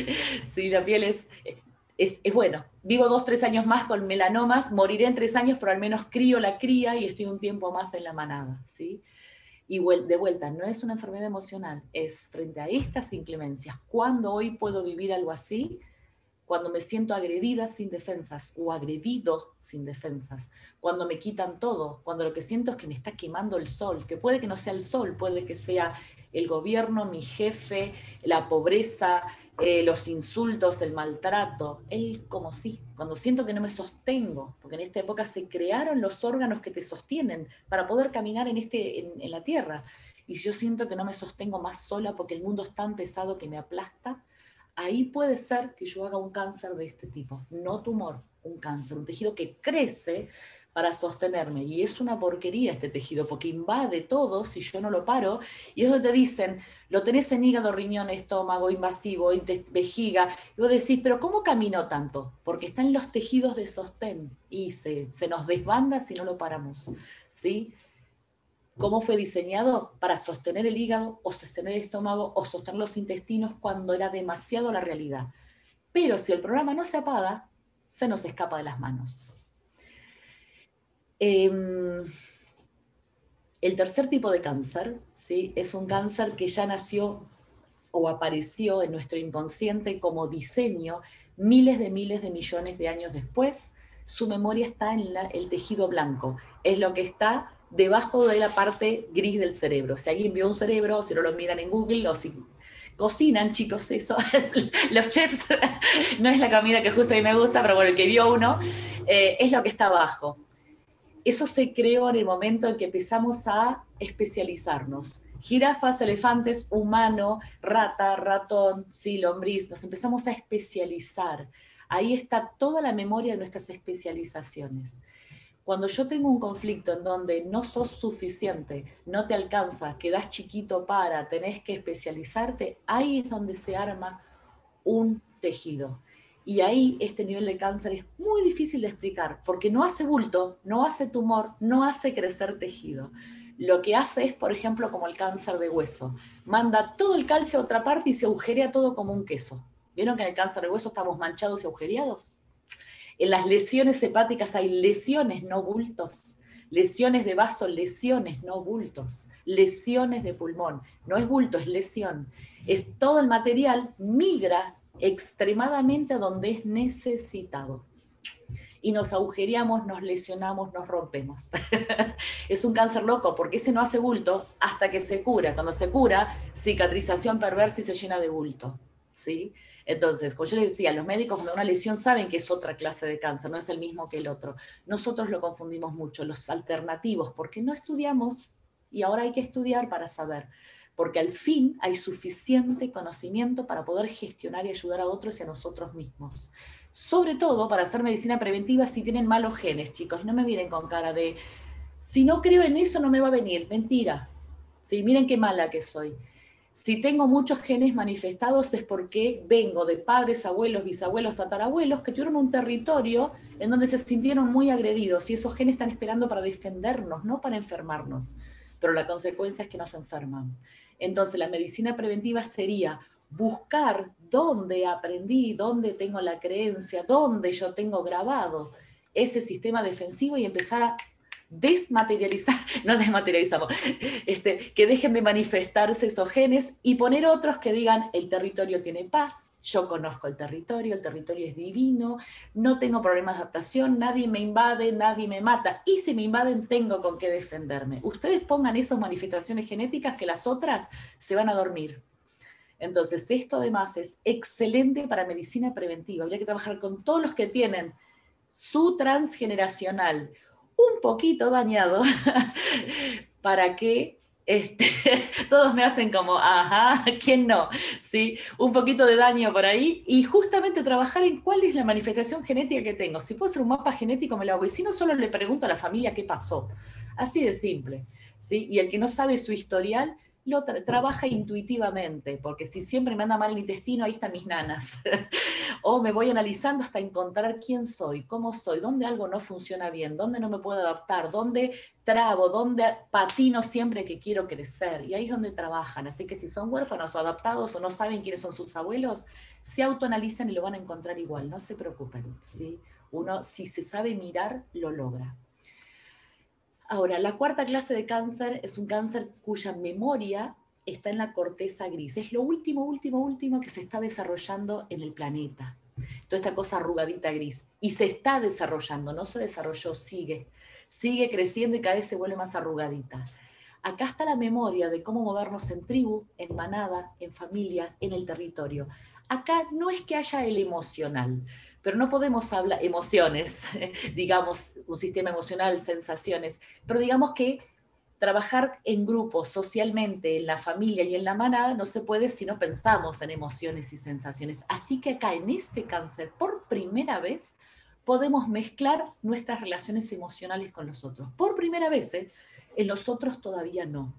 Sí, la piel es, es, es bueno, vivo dos, tres años más con melanomas, moriré en tres años, pero al menos crío la cría y estoy un tiempo más en la manada, ¿sí? Y de vuelta, no es una enfermedad emocional, es frente a estas inclemencias. ¿Cuándo hoy puedo vivir algo así? Cuando me siento agredida sin defensas o agredido sin defensas, cuando me quitan todo, cuando lo que siento es que me está quemando el sol, que puede que no sea el sol, puede que sea el gobierno, mi jefe, la pobreza, eh, los insultos, el maltrato. Él como sí, cuando siento que no me sostengo, porque en esta época se crearon los órganos que te sostienen para poder caminar en, este, en, en la tierra. Y si yo siento que no me sostengo más sola porque el mundo es tan pesado que me aplasta, ahí puede ser que yo haga un cáncer de este tipo, no tumor, un cáncer, un tejido que crece para sostenerme, y es una porquería este tejido, porque invade todo si yo no lo paro, y es donde te dicen, lo tenés en hígado, riñón, estómago, invasivo, vejiga, y vos decís, pero ¿cómo caminó tanto? Porque están los tejidos de sostén, y se, se nos desbanda si no lo paramos, ¿sí? ¿Cómo fue diseñado? Para sostener el hígado, o sostener el estómago, o sostener los intestinos cuando era demasiado la realidad. Pero si el programa no se apaga, se nos escapa de las manos. Eh, el tercer tipo de cáncer, ¿sí? Es un cáncer que ya nació o apareció en nuestro inconsciente como diseño miles de miles de millones de años después. Su memoria está en la, el tejido blanco, es lo que está debajo de la parte gris del cerebro. Si alguien vio un cerebro, si no lo miran en Google, o si cocinan, chicos, eso, los chefs, no es la comida que justo a mí me gusta, pero bueno, el que vio uno, eh, es lo que está abajo. Eso se creó en el momento en que empezamos a especializarnos. Jirafas, elefantes, humano, rata, ratón, sí, lombriz, nos empezamos a especializar. Ahí está toda la memoria de nuestras especializaciones. Cuando yo tengo un conflicto en donde no sos suficiente, no te alcanza, quedás chiquito para, tenés que especializarte, ahí es donde se arma un tejido. Y ahí este nivel de cáncer es muy difícil de explicar, porque no hace bulto, no hace tumor, no hace crecer tejido. Lo que hace es, por ejemplo, como el cáncer de hueso. Manda todo el calcio a otra parte y se agujerea todo como un queso. ¿Vieron que en el cáncer de hueso estamos manchados y agujereados? En las lesiones hepáticas hay lesiones, no bultos. Lesiones de vaso, lesiones, no bultos. Lesiones de pulmón, no es bulto, es lesión. Es todo el material migra extremadamente a donde es necesitado. Y nos agujereamos, nos lesionamos, nos rompemos. Es un cáncer loco porque ese no hace bulto hasta que se cura. Cuando se cura, cicatrización perversa y se llena de bulto. ¿Sí? Entonces, como yo les decía, los médicos cuando una lesión saben que es otra clase de cáncer, no es el mismo que el otro. Nosotros lo confundimos mucho, los alternativos, porque no estudiamos y ahora hay que estudiar para saber. Porque al fin hay suficiente conocimiento para poder gestionar y ayudar a otros y a nosotros mismos. Sobre todo para hacer medicina preventiva si tienen malos genes, chicos. No me miren con cara de, si no creo en eso no me va a venir. Mentira. Sí, miren qué mala que soy. Si tengo muchos genes manifestados es porque vengo de padres, abuelos, bisabuelos, tatarabuelos que tuvieron un territorio en donde se sintieron muy agredidos y esos genes están esperando para defendernos, no para enfermarnos. Pero la consecuencia es que nos enferman. Entonces la medicina preventiva sería buscar dónde aprendí, dónde tengo la creencia, dónde yo tengo grabado ese sistema defensivo y empezar a desmaterializar, no desmaterializamos, este, que dejen de manifestarse esos genes y poner otros que digan, el territorio tiene paz, yo conozco el territorio, el territorio es divino, no tengo problemas de adaptación, nadie me invade, nadie me mata, y si me invaden tengo con qué defenderme. Ustedes pongan esas manifestaciones genéticas que las otras se van a dormir. Entonces, esto además es excelente para medicina preventiva. Habría que trabajar con todos los que tienen su transgeneracional un poquito dañado para que este, todos me hacen como, ajá, ¿quién no? ¿Sí? Un poquito de daño por ahí y justamente trabajar en cuál es la manifestación genética que tengo. Si puedo hacer un mapa genético me lo hago y si no solo le pregunto a la familia qué pasó. Así de simple. ¿Sí? Y el que no sabe su historial lo tra trabaja intuitivamente, porque si siempre me anda mal el intestino, ahí están mis nanas. O me voy analizando hasta encontrar quién soy, cómo soy, dónde algo no funciona bien, dónde no me puedo adaptar, dónde trabo, dónde patino siempre que quiero crecer. Y ahí es donde trabajan. Así que si son huérfanos o adoptados o no saben quiénes son sus abuelos, se autoanalizan y lo van a encontrar igual, no se preocupen. ¿Sí? Uno, si se sabe mirar, lo logra. Ahora, la cuarta clase de cáncer es un cáncer cuya memoria está en la corteza gris. Es lo último, último, último que se está desarrollando en el planeta. Toda esta cosa arrugadita gris. Y se está desarrollando, no se desarrolló, sigue. Sigue creciendo y cada vez se vuelve más arrugadita. Acá está la memoria de cómo movernos en tribu, en manada, en familia, en el territorio. Acá no es que haya el emocional, pero no podemos hablar emociones, digamos, un sistema emocional, sensaciones, pero digamos que trabajar en grupo, socialmente, en la familia y en la manada, no se puede si no pensamos en emociones y sensaciones. Así que acá en este cáncer, por primera vez, podemos mezclar nuestras relaciones emocionales con los otros. Por primera vez, ¿eh? En los otros todavía no.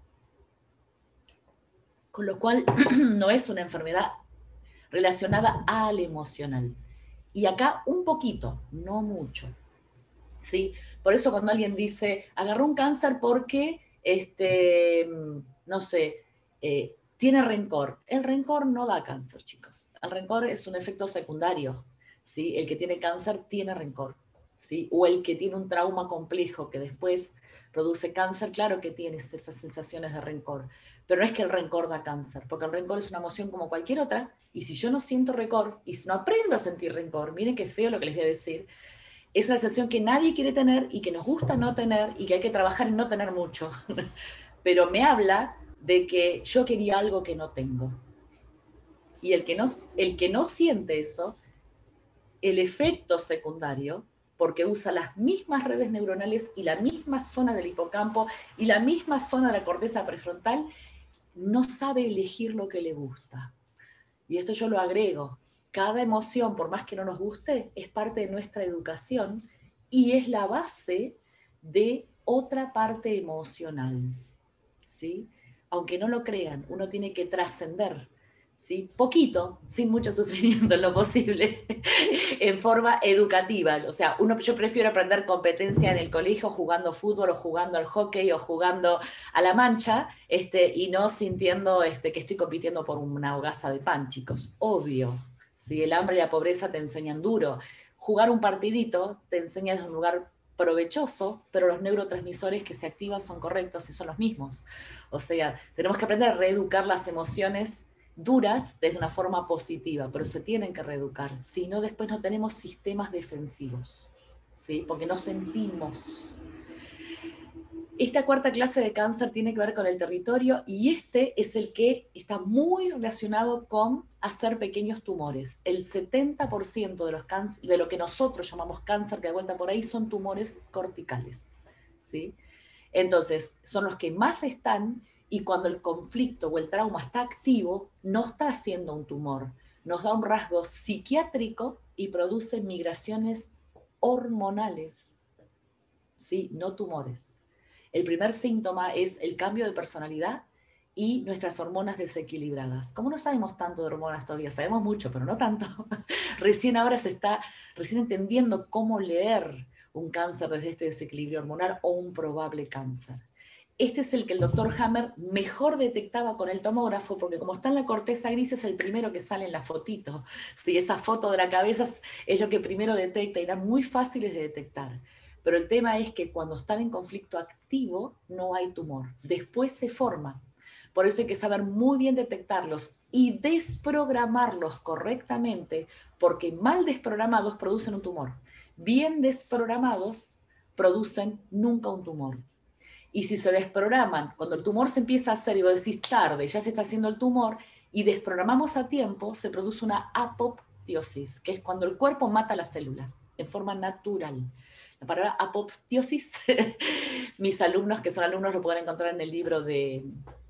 Con lo cual, no es una enfermedad relacionada al emocional. Y acá un poquito, no mucho. ¿Sí? Por eso cuando alguien dice, agarró un cáncer porque, este, no sé, eh, tiene rencor. El rencor no da cáncer, chicos. El rencor es un efecto secundario. ¿Sí? El que tiene cáncer tiene rencor. ¿Sí? O el que tiene un trauma complejo que después produce cáncer, claro que tiene esas sensaciones de rencor. Pero no es que el rencor da cáncer, porque el rencor es una emoción como cualquier otra, y si yo no siento rencor, y si no aprendo a sentir rencor, miren qué feo lo que les voy a decir, es una sensación que nadie quiere tener y que nos gusta no tener y que hay que trabajar en no tener mucho. Pero me habla de que yo quería algo que no tengo. Y el que no, el que no siente eso, el efecto secundario, porque usa las mismas redes neuronales y la misma zona del hipocampo y la misma zona de la corteza prefrontal, no sabe elegir lo que le gusta. Y esto yo lo agrego. Cada emoción, por más que no nos guste, es parte de nuestra educación y es la base de otra parte emocional, ¿sí? Aunque no lo crean, uno tiene que trascender, ¿sí? Poquito, sin mucho sufrimiento en lo posible, en forma educativa. O sea, uno, yo prefiero aprender competencia en el colegio jugando fútbol o jugando al hockey o jugando a la mancha, este, y no sintiendo este, que estoy compitiendo por una hogaza de pan, chicos. Obvio. ¿Sí? El hambre y la pobreza te enseñan duro. Jugar un partidito te enseña desde un lugar provechoso, pero los neurotransmisores que se activan son correctos y son los mismos. O sea, tenemos que aprender a reeducar las emociones duras desde una forma positiva, pero se tienen que reeducar, si no después no tenemos sistemas defensivos, ¿sí? Porque no sentimos. Esta cuarta clase de cáncer tiene que ver con el territorio y este es el que está muy relacionado con hacer pequeños tumores. El setenta por ciento de, los cáncer, de lo que nosotros llamamos cáncer, que de vuelta por ahí, son tumores corticales, ¿sí? Entonces, son los que más están y cuando el conflicto o el trauma está activo, no está haciendo un tumor, nos da un rasgo psiquiátrico y produce migraciones hormonales, ¿sí? No tumores. El primer síntoma es el cambio de personalidad y nuestras hormonas desequilibradas. Como no sabemos tanto de hormonas todavía, sabemos mucho, pero no tanto, recién ahora se está recién entendiendo cómo leer un cáncer desde este desequilibrio hormonal o un probable cáncer. Este es el que el doctor Hammer mejor detectaba con el tomógrafo, porque como está en la corteza gris es el primero que sale en la fotito. Sí, esa foto de la cabeza es, es lo que primero detecta y eran muy fáciles de detectar. Pero el tema es que cuando están en conflicto activo no hay tumor. Después se forma. Por eso hay que saber muy bien detectarlos y desprogramarlos correctamente, porque mal desprogramados producen un tumor. Bien desprogramados producen nunca un tumor. Y si se desprograman, cuando el tumor se empieza a hacer, y vos decís tarde, ya se está haciendo el tumor, y desprogramamos a tiempo, se produce una apoptosis, que es cuando el cuerpo mata las células en forma natural. La palabra apoptosis, mis alumnos que son alumnos lo pueden encontrar en el libro de,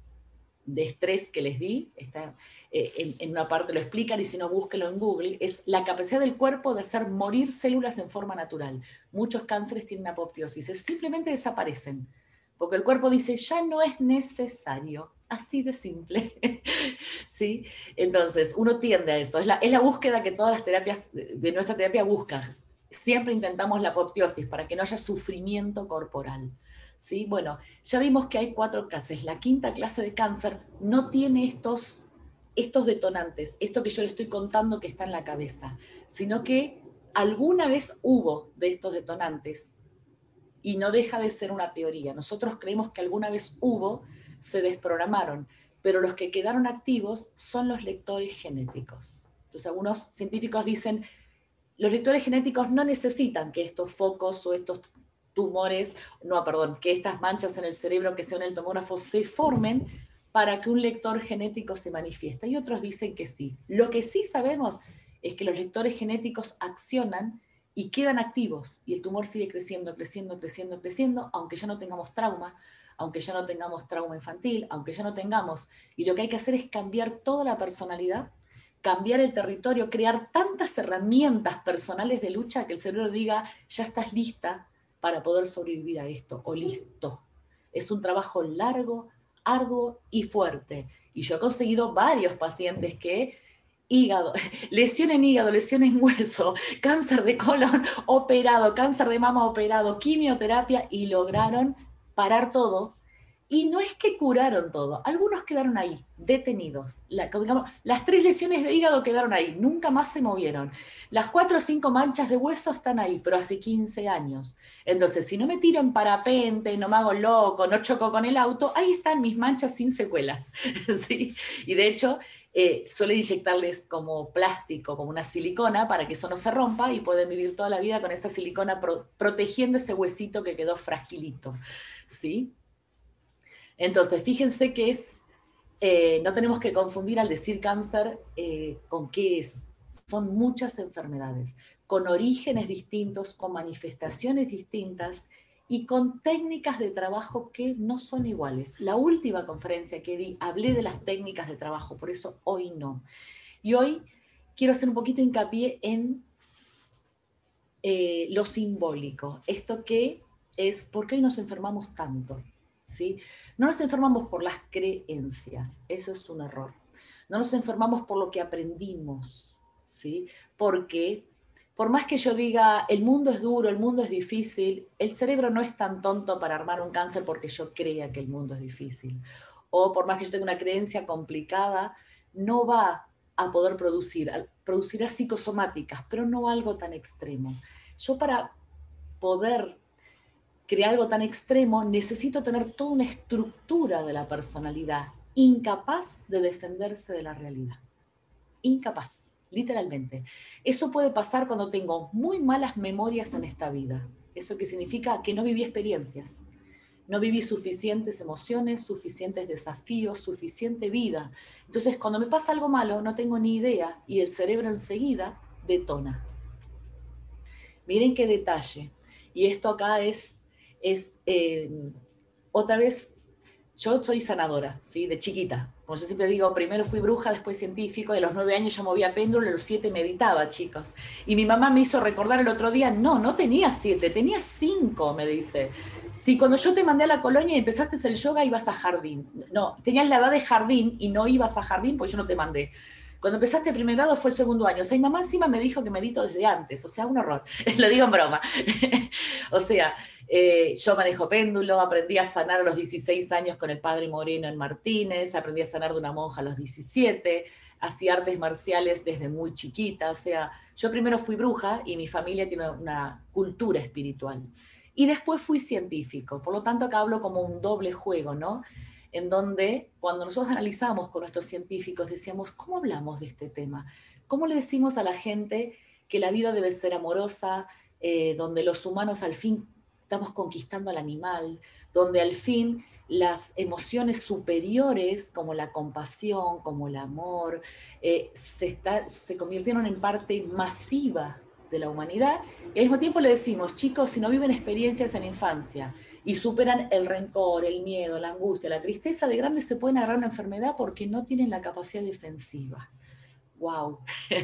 de estrés que les di, está, eh, en, en una parte lo explican y si no búsquelo en Google, es la capacidad del cuerpo de hacer morir células en forma natural. Muchos cánceres tienen apoptosis, es, simplemente desaparecen, porque el cuerpo dice ya no es necesario, así de simple. ¿Sí? Entonces, uno tiende a eso, es la, es la búsqueda que todas las terapias de, de nuestra terapia buscan. Siempre intentamos la apoptosis para que no haya sufrimiento corporal. ¿Sí? Bueno, ya vimos que hay cuatro clases. La quinta clase de cáncer no tiene estos, estos detonantes, esto que yo le estoy contando que está en la cabeza, sino que alguna vez hubo de estos detonantes y no deja de ser una teoría. Nosotros creemos que alguna vez hubo, se desprogramaron, pero los que quedaron activos son los lectores genéticos. Entonces algunos científicos dicen, los lectores genéticos no necesitan que estos focos o estos tumores, no, perdón, que estas manchas en el cerebro que sean el tomógrafo se formen para que un lector genético se manifieste. Y otros dicen que sí. Lo que sí sabemos es que los lectores genéticos accionan y quedan activos, y el tumor sigue creciendo, creciendo, creciendo, creciendo, aunque ya no tengamos trauma, aunque ya no tengamos trauma infantil, aunque ya no tengamos. Y lo que hay que hacer es cambiar toda la personalidad, cambiar el territorio, crear tantas herramientas personales de lucha que el cerebro diga, ya estás lista para poder sobrevivir a esto, o listo. Es un trabajo largo, arduo y fuerte. Y yo he conseguido varios pacientes que hígado, lesión en hígado, lesión en hueso, cáncer de colon operado, cáncer de mama operado, quimioterapia, y lograron parar todo. Y no es que curaron todo, algunos quedaron ahí, detenidos. La, digamos, las tres lesiones de hígado quedaron ahí, nunca más se movieron. Las cuatro o cinco manchas de hueso están ahí, pero hace quince años. Entonces, si no me tiro en parapente, no me hago loco, no choco con el auto, ahí están mis manchas sin secuelas. ¿Sí? Y de hecho, eh, suele inyectarles como plástico, como una silicona, para que eso no se rompa, y pueden vivir toda la vida con esa silicona pro protegiendo ese huesito que quedó fragilito. ¿Sí? Entonces, fíjense que es, eh, no tenemos que confundir al decir cáncer eh, con qué es. Son muchas enfermedades, con orígenes distintos, con manifestaciones distintas y con técnicas de trabajo que no son iguales. La última conferencia que di, hablé de las técnicas de trabajo, por eso hoy no. Y hoy quiero hacer un poquito hincapié en eh, lo simbólico. Esto que es, ¿por qué hoy nos enfermamos tanto? ¿Sí? No nos enfermamos por las creencias, eso es un error. No nos enfermamos por lo que aprendimos, ¿sí? Porque por más que yo diga, el mundo es duro, el mundo es difícil, el cerebro no es tan tonto para armar un cáncer porque yo crea que el mundo es difícil. O por más que yo tenga una creencia complicada, no va a poder producir, producirá psicosomáticas, pero no algo tan extremo. Yo para poder crear algo tan extremo, necesito tener toda una estructura de la personalidad, incapaz de defenderse de la realidad. Incapaz, literalmente. Eso puede pasar cuando tengo muy malas memorias en esta vida. Eso que significa que no viví experiencias, no viví suficientes emociones, suficientes desafíos, suficiente vida. Entonces, cuando me pasa algo malo, no tengo ni idea y el cerebro enseguida detona. Miren qué detalle. Y esto acá es es, eh, otra vez, yo soy sanadora, ¿sí? De chiquita. Como yo siempre digo, primero fui bruja, después científico, de los nueve años yo movía péndulo, a los siete meditaba, chicos. Y mi mamá me hizo recordar el otro día, no, no tenía siete, tenía cinco, me dice. Si cuando yo te mandé a la colonia y empezaste el yoga, ibas a jardín. No, tenías la edad de jardín y no ibas a jardín porque yo no te mandé. Cuando empezaste el primer grado fue el segundo año. O sea, mi mamá encima me dijo que medito desde antes. O sea, un horror. Lo digo en broma. O sea, eh, yo manejo péndulo, aprendí a sanar a los dieciséis años con el padre Moreno en Martínez, aprendí a sanar de una monja a los diecisiete, hacía artes marciales desde muy chiquita. O sea, yo primero fui bruja y mi familia tiene una cultura espiritual. Y después fui científico. Por lo tanto, acá hablo como un doble juego, ¿no? En donde cuando nosotros analizamos con nuestros científicos decíamos, ¿cómo hablamos de este tema? ¿Cómo le decimos a la gente que la vida debe ser amorosa, eh, donde los humanos al fin estamos conquistando al animal, donde al fin las emociones superiores como la compasión, como el amor, eh, se, está, se convirtieron en parte masiva de la humanidad, y al mismo tiempo le decimos, chicos, si no viven experiencias en la infancia y superan el rencor, el miedo, la angustia, la tristeza, de grandes se pueden agarrar una enfermedad porque no tienen la capacidad defensiva. ¡Wow!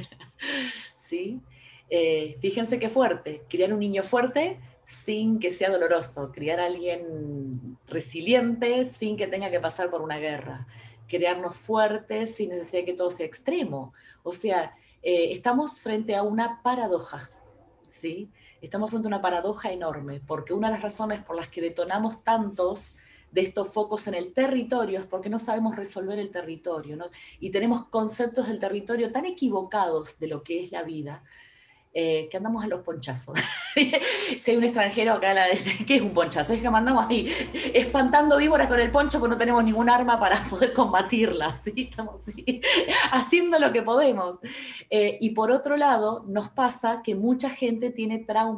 ¿Sí? Eh, fíjense qué fuerte, criar un niño fuerte sin que sea doloroso, criar a alguien resiliente sin que tenga que pasar por una guerra, crearnos fuertes sin necesidad de que todo sea extremo. O sea, eh, estamos frente a una paradoja, ¿sí? Estamos frente a una paradoja enorme, porque una de las razones por las que detonamos tantos de estos focos en el territorio es porque no sabemos resolver el territorio, ¿no? Y tenemos conceptos del territorio tan equivocados de lo que es la vida, eh, que andamos a los ponchazos. Si hay un extranjero acá, la, ¿qué es un ponchazo? Es que andamos ahí espantando víboras con el poncho porque no tenemos ningún arma para poder combatirlas, ¿sí? Estamos ¿sí? haciendo lo que podemos. Eh, y por otro lado, nos pasa que mucha gente tiene trauma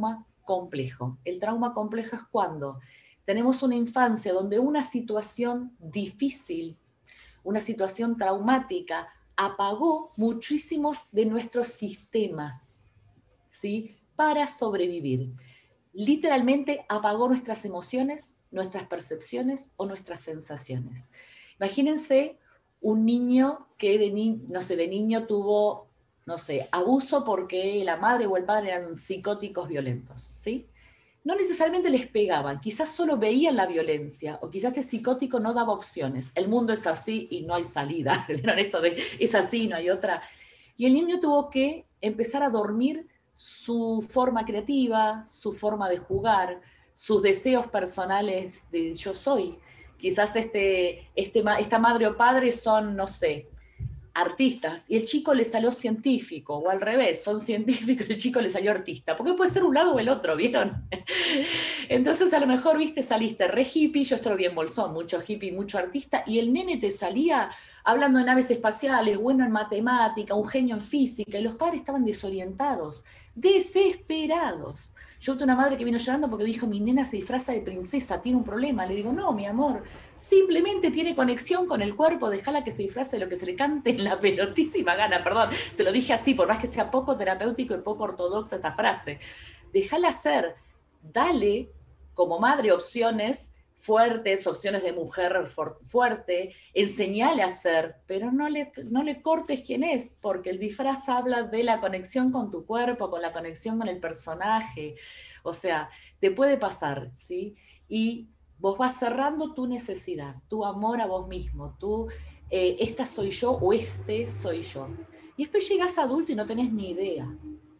complejo. El trauma complejo es cuando tenemos una infancia donde una situación difícil, una situación traumática, apagó muchísimos de nuestros sistemas, ¿sí? Para sobrevivir. Literalmente apagó nuestras emociones, nuestras percepciones o nuestras sensaciones. Imagínense un niño que de, ni, no sé, de niño tuvo, no sé, abuso porque la madre o el padre eran psicóticos violentos, ¿sí? No necesariamente les pegaban, quizás solo veían la violencia, o quizás este psicótico no daba opciones. El mundo es así y no hay salida. ¿Vieron esto de es así y no hay otra? Y el niño tuvo que empezar a dormir su forma creativa, su forma de jugar, sus deseos personales de yo soy. Quizás este, este, esta madre o padre son, no sé, artistas, y el chico le salió científico, o al revés, son científicos y el chico le salió artista, porque puede ser un lado o el otro, ¿vieron? Entonces a lo mejor, viste, saliste re hippie, yo estoy bien bolsón, mucho hippie, mucho artista, y el nene te salía hablando de naves espaciales, bueno en matemática, un genio en física, y los padres estaban desorientados, desesperados. Yo tuve una madre que vino llorando porque dijo, mi nena se disfraza de princesa, tiene un problema. Le digo, no, mi amor, simplemente tiene conexión con el cuerpo, déjala que se disfrace de lo que se le cante en la pelotísima gana, perdón, se lo dije así, por más que sea poco terapéutico y poco ortodoxa esta frase. Déjala hacer, dale como madre opciones fuertes, opciones de mujer fuerte, enseñale a hacer, pero no le, no le cortes quién es, porque el disfraz habla de la conexión con tu cuerpo, con la conexión con el personaje, o sea, te puede pasar, ¿sí? Y vos vas cerrando tu necesidad, tu amor a vos mismo, tu, eh, esta soy yo o este soy yo. Y después llegás adulto y no tenés ni idea.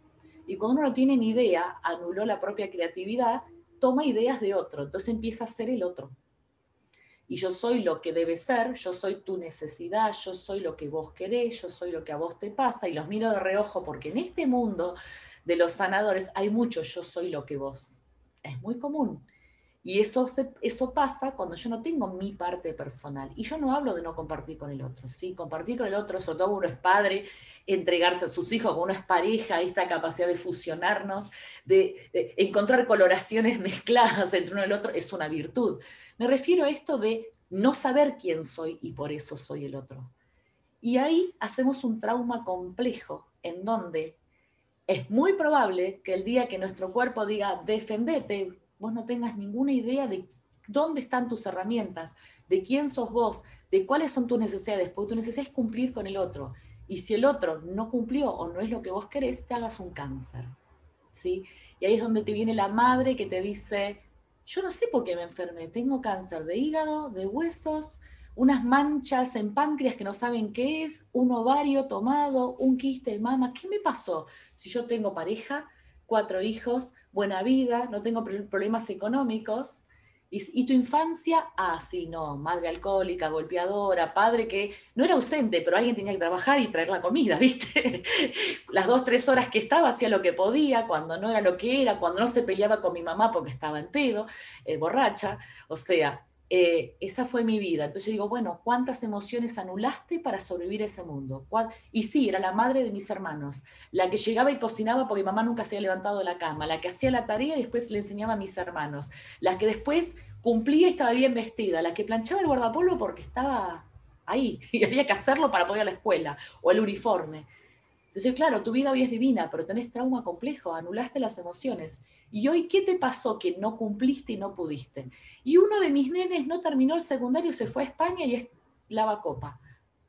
Y cuando uno no tiene ni idea, anuló la propia creatividad, toma ideas de otro, entonces empieza a ser el otro. Y yo soy lo que debe ser, yo soy tu necesidad, yo soy lo que vos querés, yo soy lo que a vos te pasa, y los miro de reojo porque en este mundo de los sanadores hay mucho yo soy lo que vos. Es muy común. Y eso, se, eso pasa cuando yo no tengo mi parte personal. Y yo no hablo de no compartir con el otro, ¿sí? Compartir con el otro, sobre todo uno es padre, entregarse a sus hijos, uno es pareja, esta capacidad de fusionarnos, de, de encontrar coloraciones mezcladas entre uno y el otro, es una virtud. Me refiero a esto de no saber quién soy y por eso soy el otro. Y ahí hacemos un trauma complejo, en donde es muy probable que el día que nuestro cuerpo diga, defendete, vos no tengas ninguna idea de dónde están tus herramientas, de quién sos vos, de cuáles son tus necesidades, porque tu necesidad es cumplir con el otro. Y si el otro no cumplió o no es lo que vos querés, te hagas un cáncer, ¿sí? Y ahí es donde te viene la madre que te dice, yo no sé por qué me enfermé, tengo cáncer de hígado, de huesos, unas manchas en páncreas que no saben qué es, un ovario tomado, un quiste de mama, ¿qué me pasó? Si yo tengo pareja, cuatro hijos, buena vida, no tengo problemas económicos, y, y tu infancia, ah, sí, no, madre alcohólica, golpeadora, padre que no era ausente, pero alguien tenía que trabajar y traer la comida, ¿viste? Las dos, tres horas que estaba hacía lo que podía, cuando no era lo que era, cuando no se peleaba con mi mamá porque estaba en pedo, eh, borracha, o sea, Eh, esa fue mi vida. Entonces yo digo, bueno, ¿cuántas emociones anulaste para sobrevivir a ese mundo? Y sí, era la madre de mis hermanos, la que llegaba y cocinaba porque mi mamá nunca se había levantado de la cama, la que hacía la tarea y después le enseñaba a mis hermanos, la que después cumplía y estaba bien vestida, la que planchaba el guardapolvo porque estaba ahí y había que hacerlo para poder ir a la escuela, o el uniforme. Entonces, claro, tu vida hoy es divina, pero tenés trauma complejo, anulaste las emociones. ¿Y hoy qué te pasó que no cumpliste y no pudiste? Y uno de mis nenes no terminó el secundario, se fue a España y es lavacopa.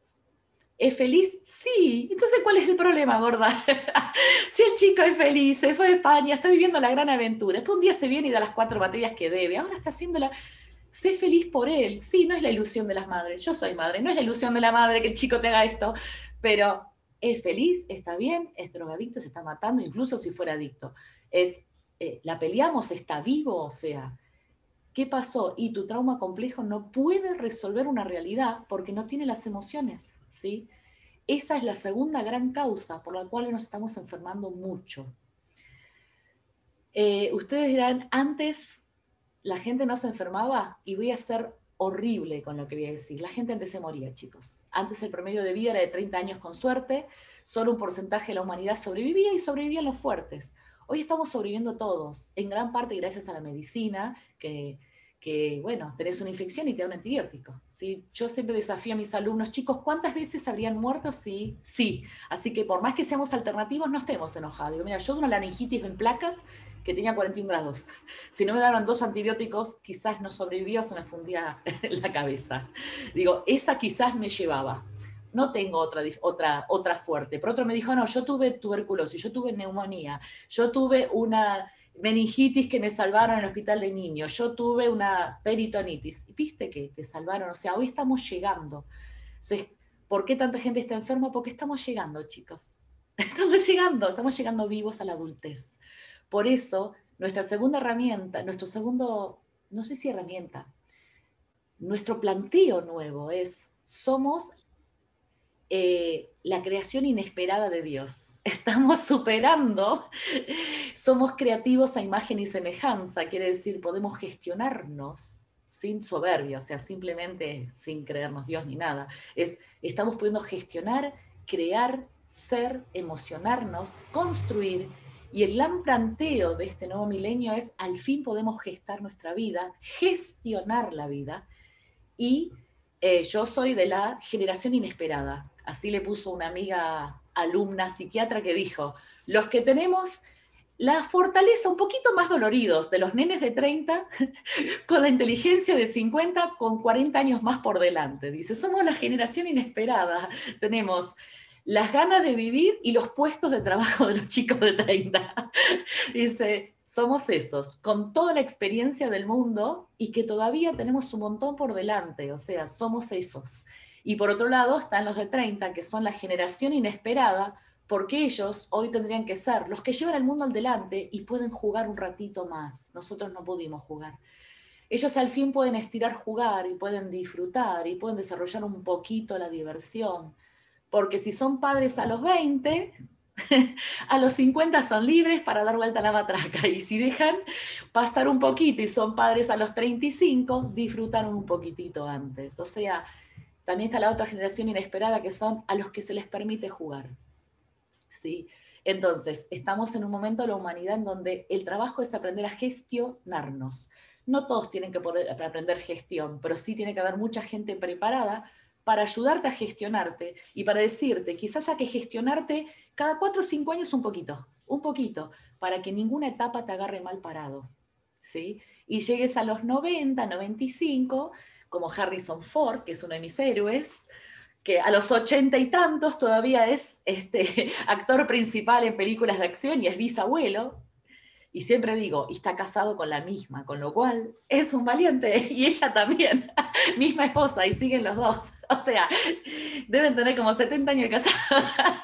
¿Es feliz? Sí. Entonces, ¿cuál es el problema, gorda? Si el chico es feliz, se fue a España, está viviendo la gran aventura. Después un día se viene y da las cuatro materias que debe. Ahora está haciendo la... Sé feliz por él. Sí, no es la ilusión de las madres. Yo soy madre, no es la ilusión de la madre que el chico te haga esto, pero es feliz, está bien, es drogadicto, se está matando, incluso si fuera adicto. Es, eh, la peleamos, está vivo, o sea, ¿qué pasó? Y tu trauma complejo no puede resolver una realidad porque no tiene las emociones, ¿sí? Esa es la segunda gran causa por la cual nos estamos enfermando mucho. Eh, ustedes dirán, antes la gente no se enfermaba, y voy a ser horrible con lo que voy a decir. La gente antes se moría, chicos. Antes el promedio de vida era de treinta años con suerte, solo un porcentaje de la humanidad sobrevivía y sobrevivían los fuertes. Hoy estamos sobreviviendo todos, en gran parte gracias a la medicina, que, que bueno, tenés una infección y te da un antibiótico, ¿sí? Yo siempre desafío a mis alumnos, chicos, ¿cuántas veces habrían muerto? Sí, sí. Así que por más que seamos alternativos, no estemos enojados. Digo, mira, yo de una laringitis en placas que tenía cuarenta y un grados. Si no me daban dos antibióticos, quizás no sobrevivió, se me fundía la cabeza. Digo, esa quizás me llevaba. No tengo otra, otra, otra fuerte. Pero otro me dijo, no, yo tuve tuberculosis, yo tuve neumonía, yo tuve una meningitis que me salvaron en el hospital de niños, yo tuve una peritonitis. Y viste que te salvaron, o sea, hoy estamos llegando. Entonces, ¿por qué tanta gente está enferma? Porque estamos llegando, chicos. Estamos llegando, estamos llegando vivos a la adultez. Por eso, nuestra segunda herramienta, nuestro segundo, no sé si herramienta, nuestro planteo nuevo es, somos eh, la creación inesperada de Dios. Estamos superando, somos creativos a imagen y semejanza, quiere decir, podemos gestionarnos sin soberbia, o sea, simplemente sin creernos Dios ni nada. Es, estamos pudiendo gestionar, crear, ser, emocionarnos, construir, y el gran planteo de este nuevo milenio es, al fin podemos gestar nuestra vida, gestionar la vida, y eh, yo soy de la generación inesperada. Así le puso una amiga alumna psiquiatra que dijo, los que tenemos la fortaleza un poquito más doloridos de los nenes de treinta, con la inteligencia de cincuenta, con cuarenta años más por delante. Dice, somos la generación inesperada. Tenemos las ganas de vivir y los puestos de trabajo de los chicos de treinta. Dice, somos esos, con toda la experiencia del mundo y que todavía tenemos un montón por delante, o sea, somos esos. Y por otro lado están los de treinta, que son la generación inesperada, porque ellos hoy tendrían que ser los que llevan el mundo al delante y pueden jugar un ratito más. Nosotros no pudimos jugar. Ellos al fin pueden estirar, jugar y pueden disfrutar y pueden desarrollar un poquito la diversión. Porque si son padres a los veinte, a los cincuenta son libres para dar vuelta a la matraca, y si dejan pasar un poquito y son padres a los treinta y cinco, disfrutaron un poquitito antes. O sea, también está la otra generación inesperada, que son a los que se les permite jugar. ¿Sí? Entonces, estamos en un momento de la humanidad en donde el trabajo es aprender a gestionarnos. No todos tienen que poder aprender gestión, pero sí tiene que haber mucha gente preparada para ayudarte a gestionarte y para decirte, quizás haya que gestionarte cada cuatro o cinco años un poquito, un poquito, para que ninguna etapa te agarre mal parado, ¿sí? Y llegues a los noventa, noventa y cinco, como Harrison Ford, que es uno de mis héroes, que a los ochenta y tantos todavía es este, actor principal en películas de acción y es bisabuelo. Y siempre digo, y está casado con la misma, con lo cual es un valiente, y ella también, misma esposa, y siguen los dos. O sea, deben tener como setenta años de casado.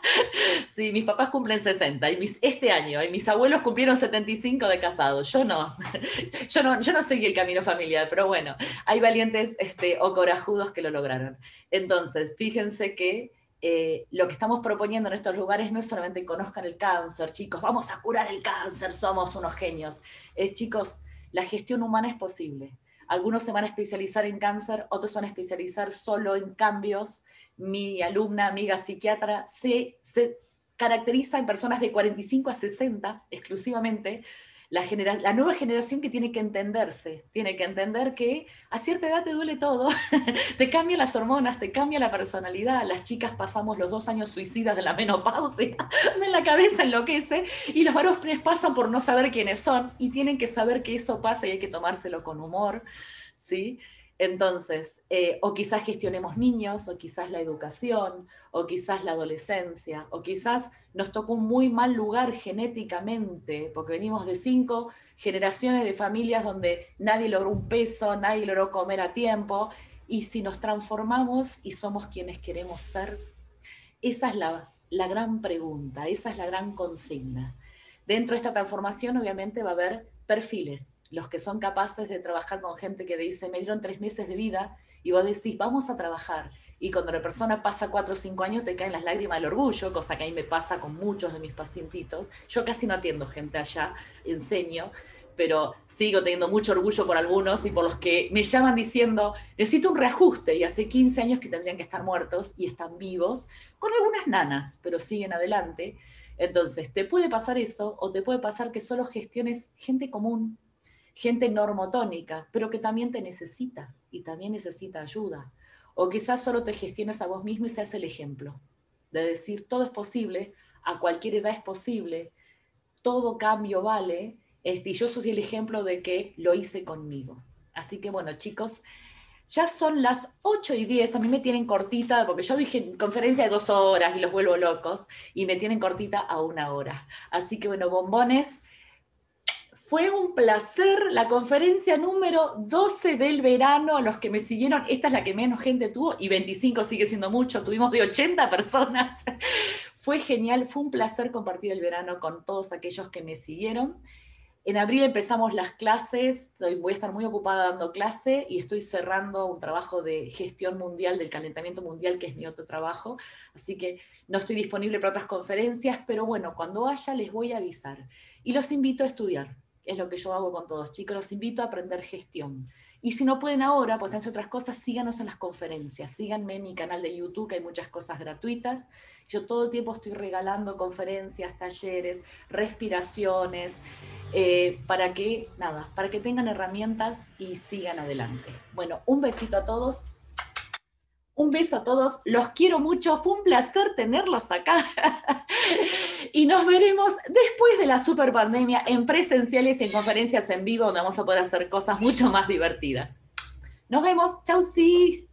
Sí, mis papás cumplen sesenta, y mis, este año, y mis abuelos cumplieron setenta y cinco de casados. Yo no, yo no, yo no seguí el camino familiar, pero bueno, hay valientes este, o corajudos que lo lograron. Entonces, fíjense que Eh, lo que estamos proponiendo en estos lugares no es solamente que conozcan el cáncer, chicos, vamos a curar el cáncer, somos unos genios. Es, chicos, la gestión humana es posible. Algunos se van a especializar en cáncer, otros se van a especializar solo en cambios. Mi alumna, amiga psiquiatra, se, se caracteriza en personas de cuarenta y cinco a sesenta exclusivamente. La, genera la nueva generación que tiene que entenderse, tiene que entender que a cierta edad te duele todo, te cambian las hormonas, te cambia la personalidad, las chicas pasamos los dos años suicidas de la menopausia, de la cabeza enloquece, y los varones pasan por no saber quiénes son, y tienen que saber que eso pasa y hay que tomárselo con humor, ¿sí? Entonces, eh, o quizás gestionemos niños, o quizás la educación, o quizás la adolescencia, o quizás nos tocó un muy mal lugar genéticamente, porque venimos de cinco generaciones de familias donde nadie logró un peso, nadie logró comer a tiempo, y si nos transformamos y somos quienes queremos ser, esa es la, la gran pregunta, esa es la gran consigna. Dentro de esta transformación obviamente va a haber perfiles, los que son capaces de trabajar con gente que dice, me dieron tres meses de vida, y vos decís, vamos a trabajar. Y cuando la persona pasa cuatro o cinco años te caen las lágrimas del orgullo, cosa que a mí me pasa con muchos de mis pacientitos. Yo casi no atiendo gente allá, enseño, pero sigo teniendo mucho orgullo por algunos y por los que me llaman diciendo, necesito un reajuste, y hace quince años que tendrían que estar muertos y están vivos, con algunas nanas, pero siguen adelante. Entonces, te puede pasar eso, o te puede pasar que solo gestiones gente común, gente normotónica, pero que también te necesita y también necesita ayuda. O quizás solo te gestiones a vos mismo y seas el ejemplo de decir todo es posible, a cualquier edad es posible, todo cambio vale, este, y yo soy el ejemplo de que lo hice conmigo. Así que bueno, chicos, ya son las ocho y diez, a mí me tienen cortita, porque yo dije conferencia de dos horas y los vuelvo locos, y me tienen cortita a una hora. Así que bueno, bombones, fue un placer la conferencia número doce del verano. A los que me siguieron, esta es la que menos gente tuvo, y veinticinco sigue siendo mucho, tuvimos de ochenta personas. Fue genial, fue un placer compartir el verano con todos aquellos que me siguieron. En abril empezamos las clases, voy a estar muy ocupada dando clase y estoy cerrando un trabajo de gestión mundial del calentamiento mundial, que es mi otro trabajo, así que no estoy disponible para otras conferencias, pero bueno, cuando vaya les voy a avisar. Y los invito a estudiar, es lo que yo hago con todos, chicos, los invito a aprender gestión. Y si no pueden ahora, pues están otras cosas, síganos en las conferencias, síganme en mi canal de YouTube, que hay muchas cosas gratuitas. Yo todo el tiempo estoy regalando conferencias, talleres, respiraciones, eh, para que, nada, para que tengan herramientas y sigan adelante. Bueno, un besito a todos. Un beso a todos, los quiero mucho, fue un placer tenerlos acá. Y nos veremos después de la super pandemia en presenciales y en conferencias en vivo, donde vamos a poder hacer cosas mucho más divertidas. Nos vemos, chau, sí.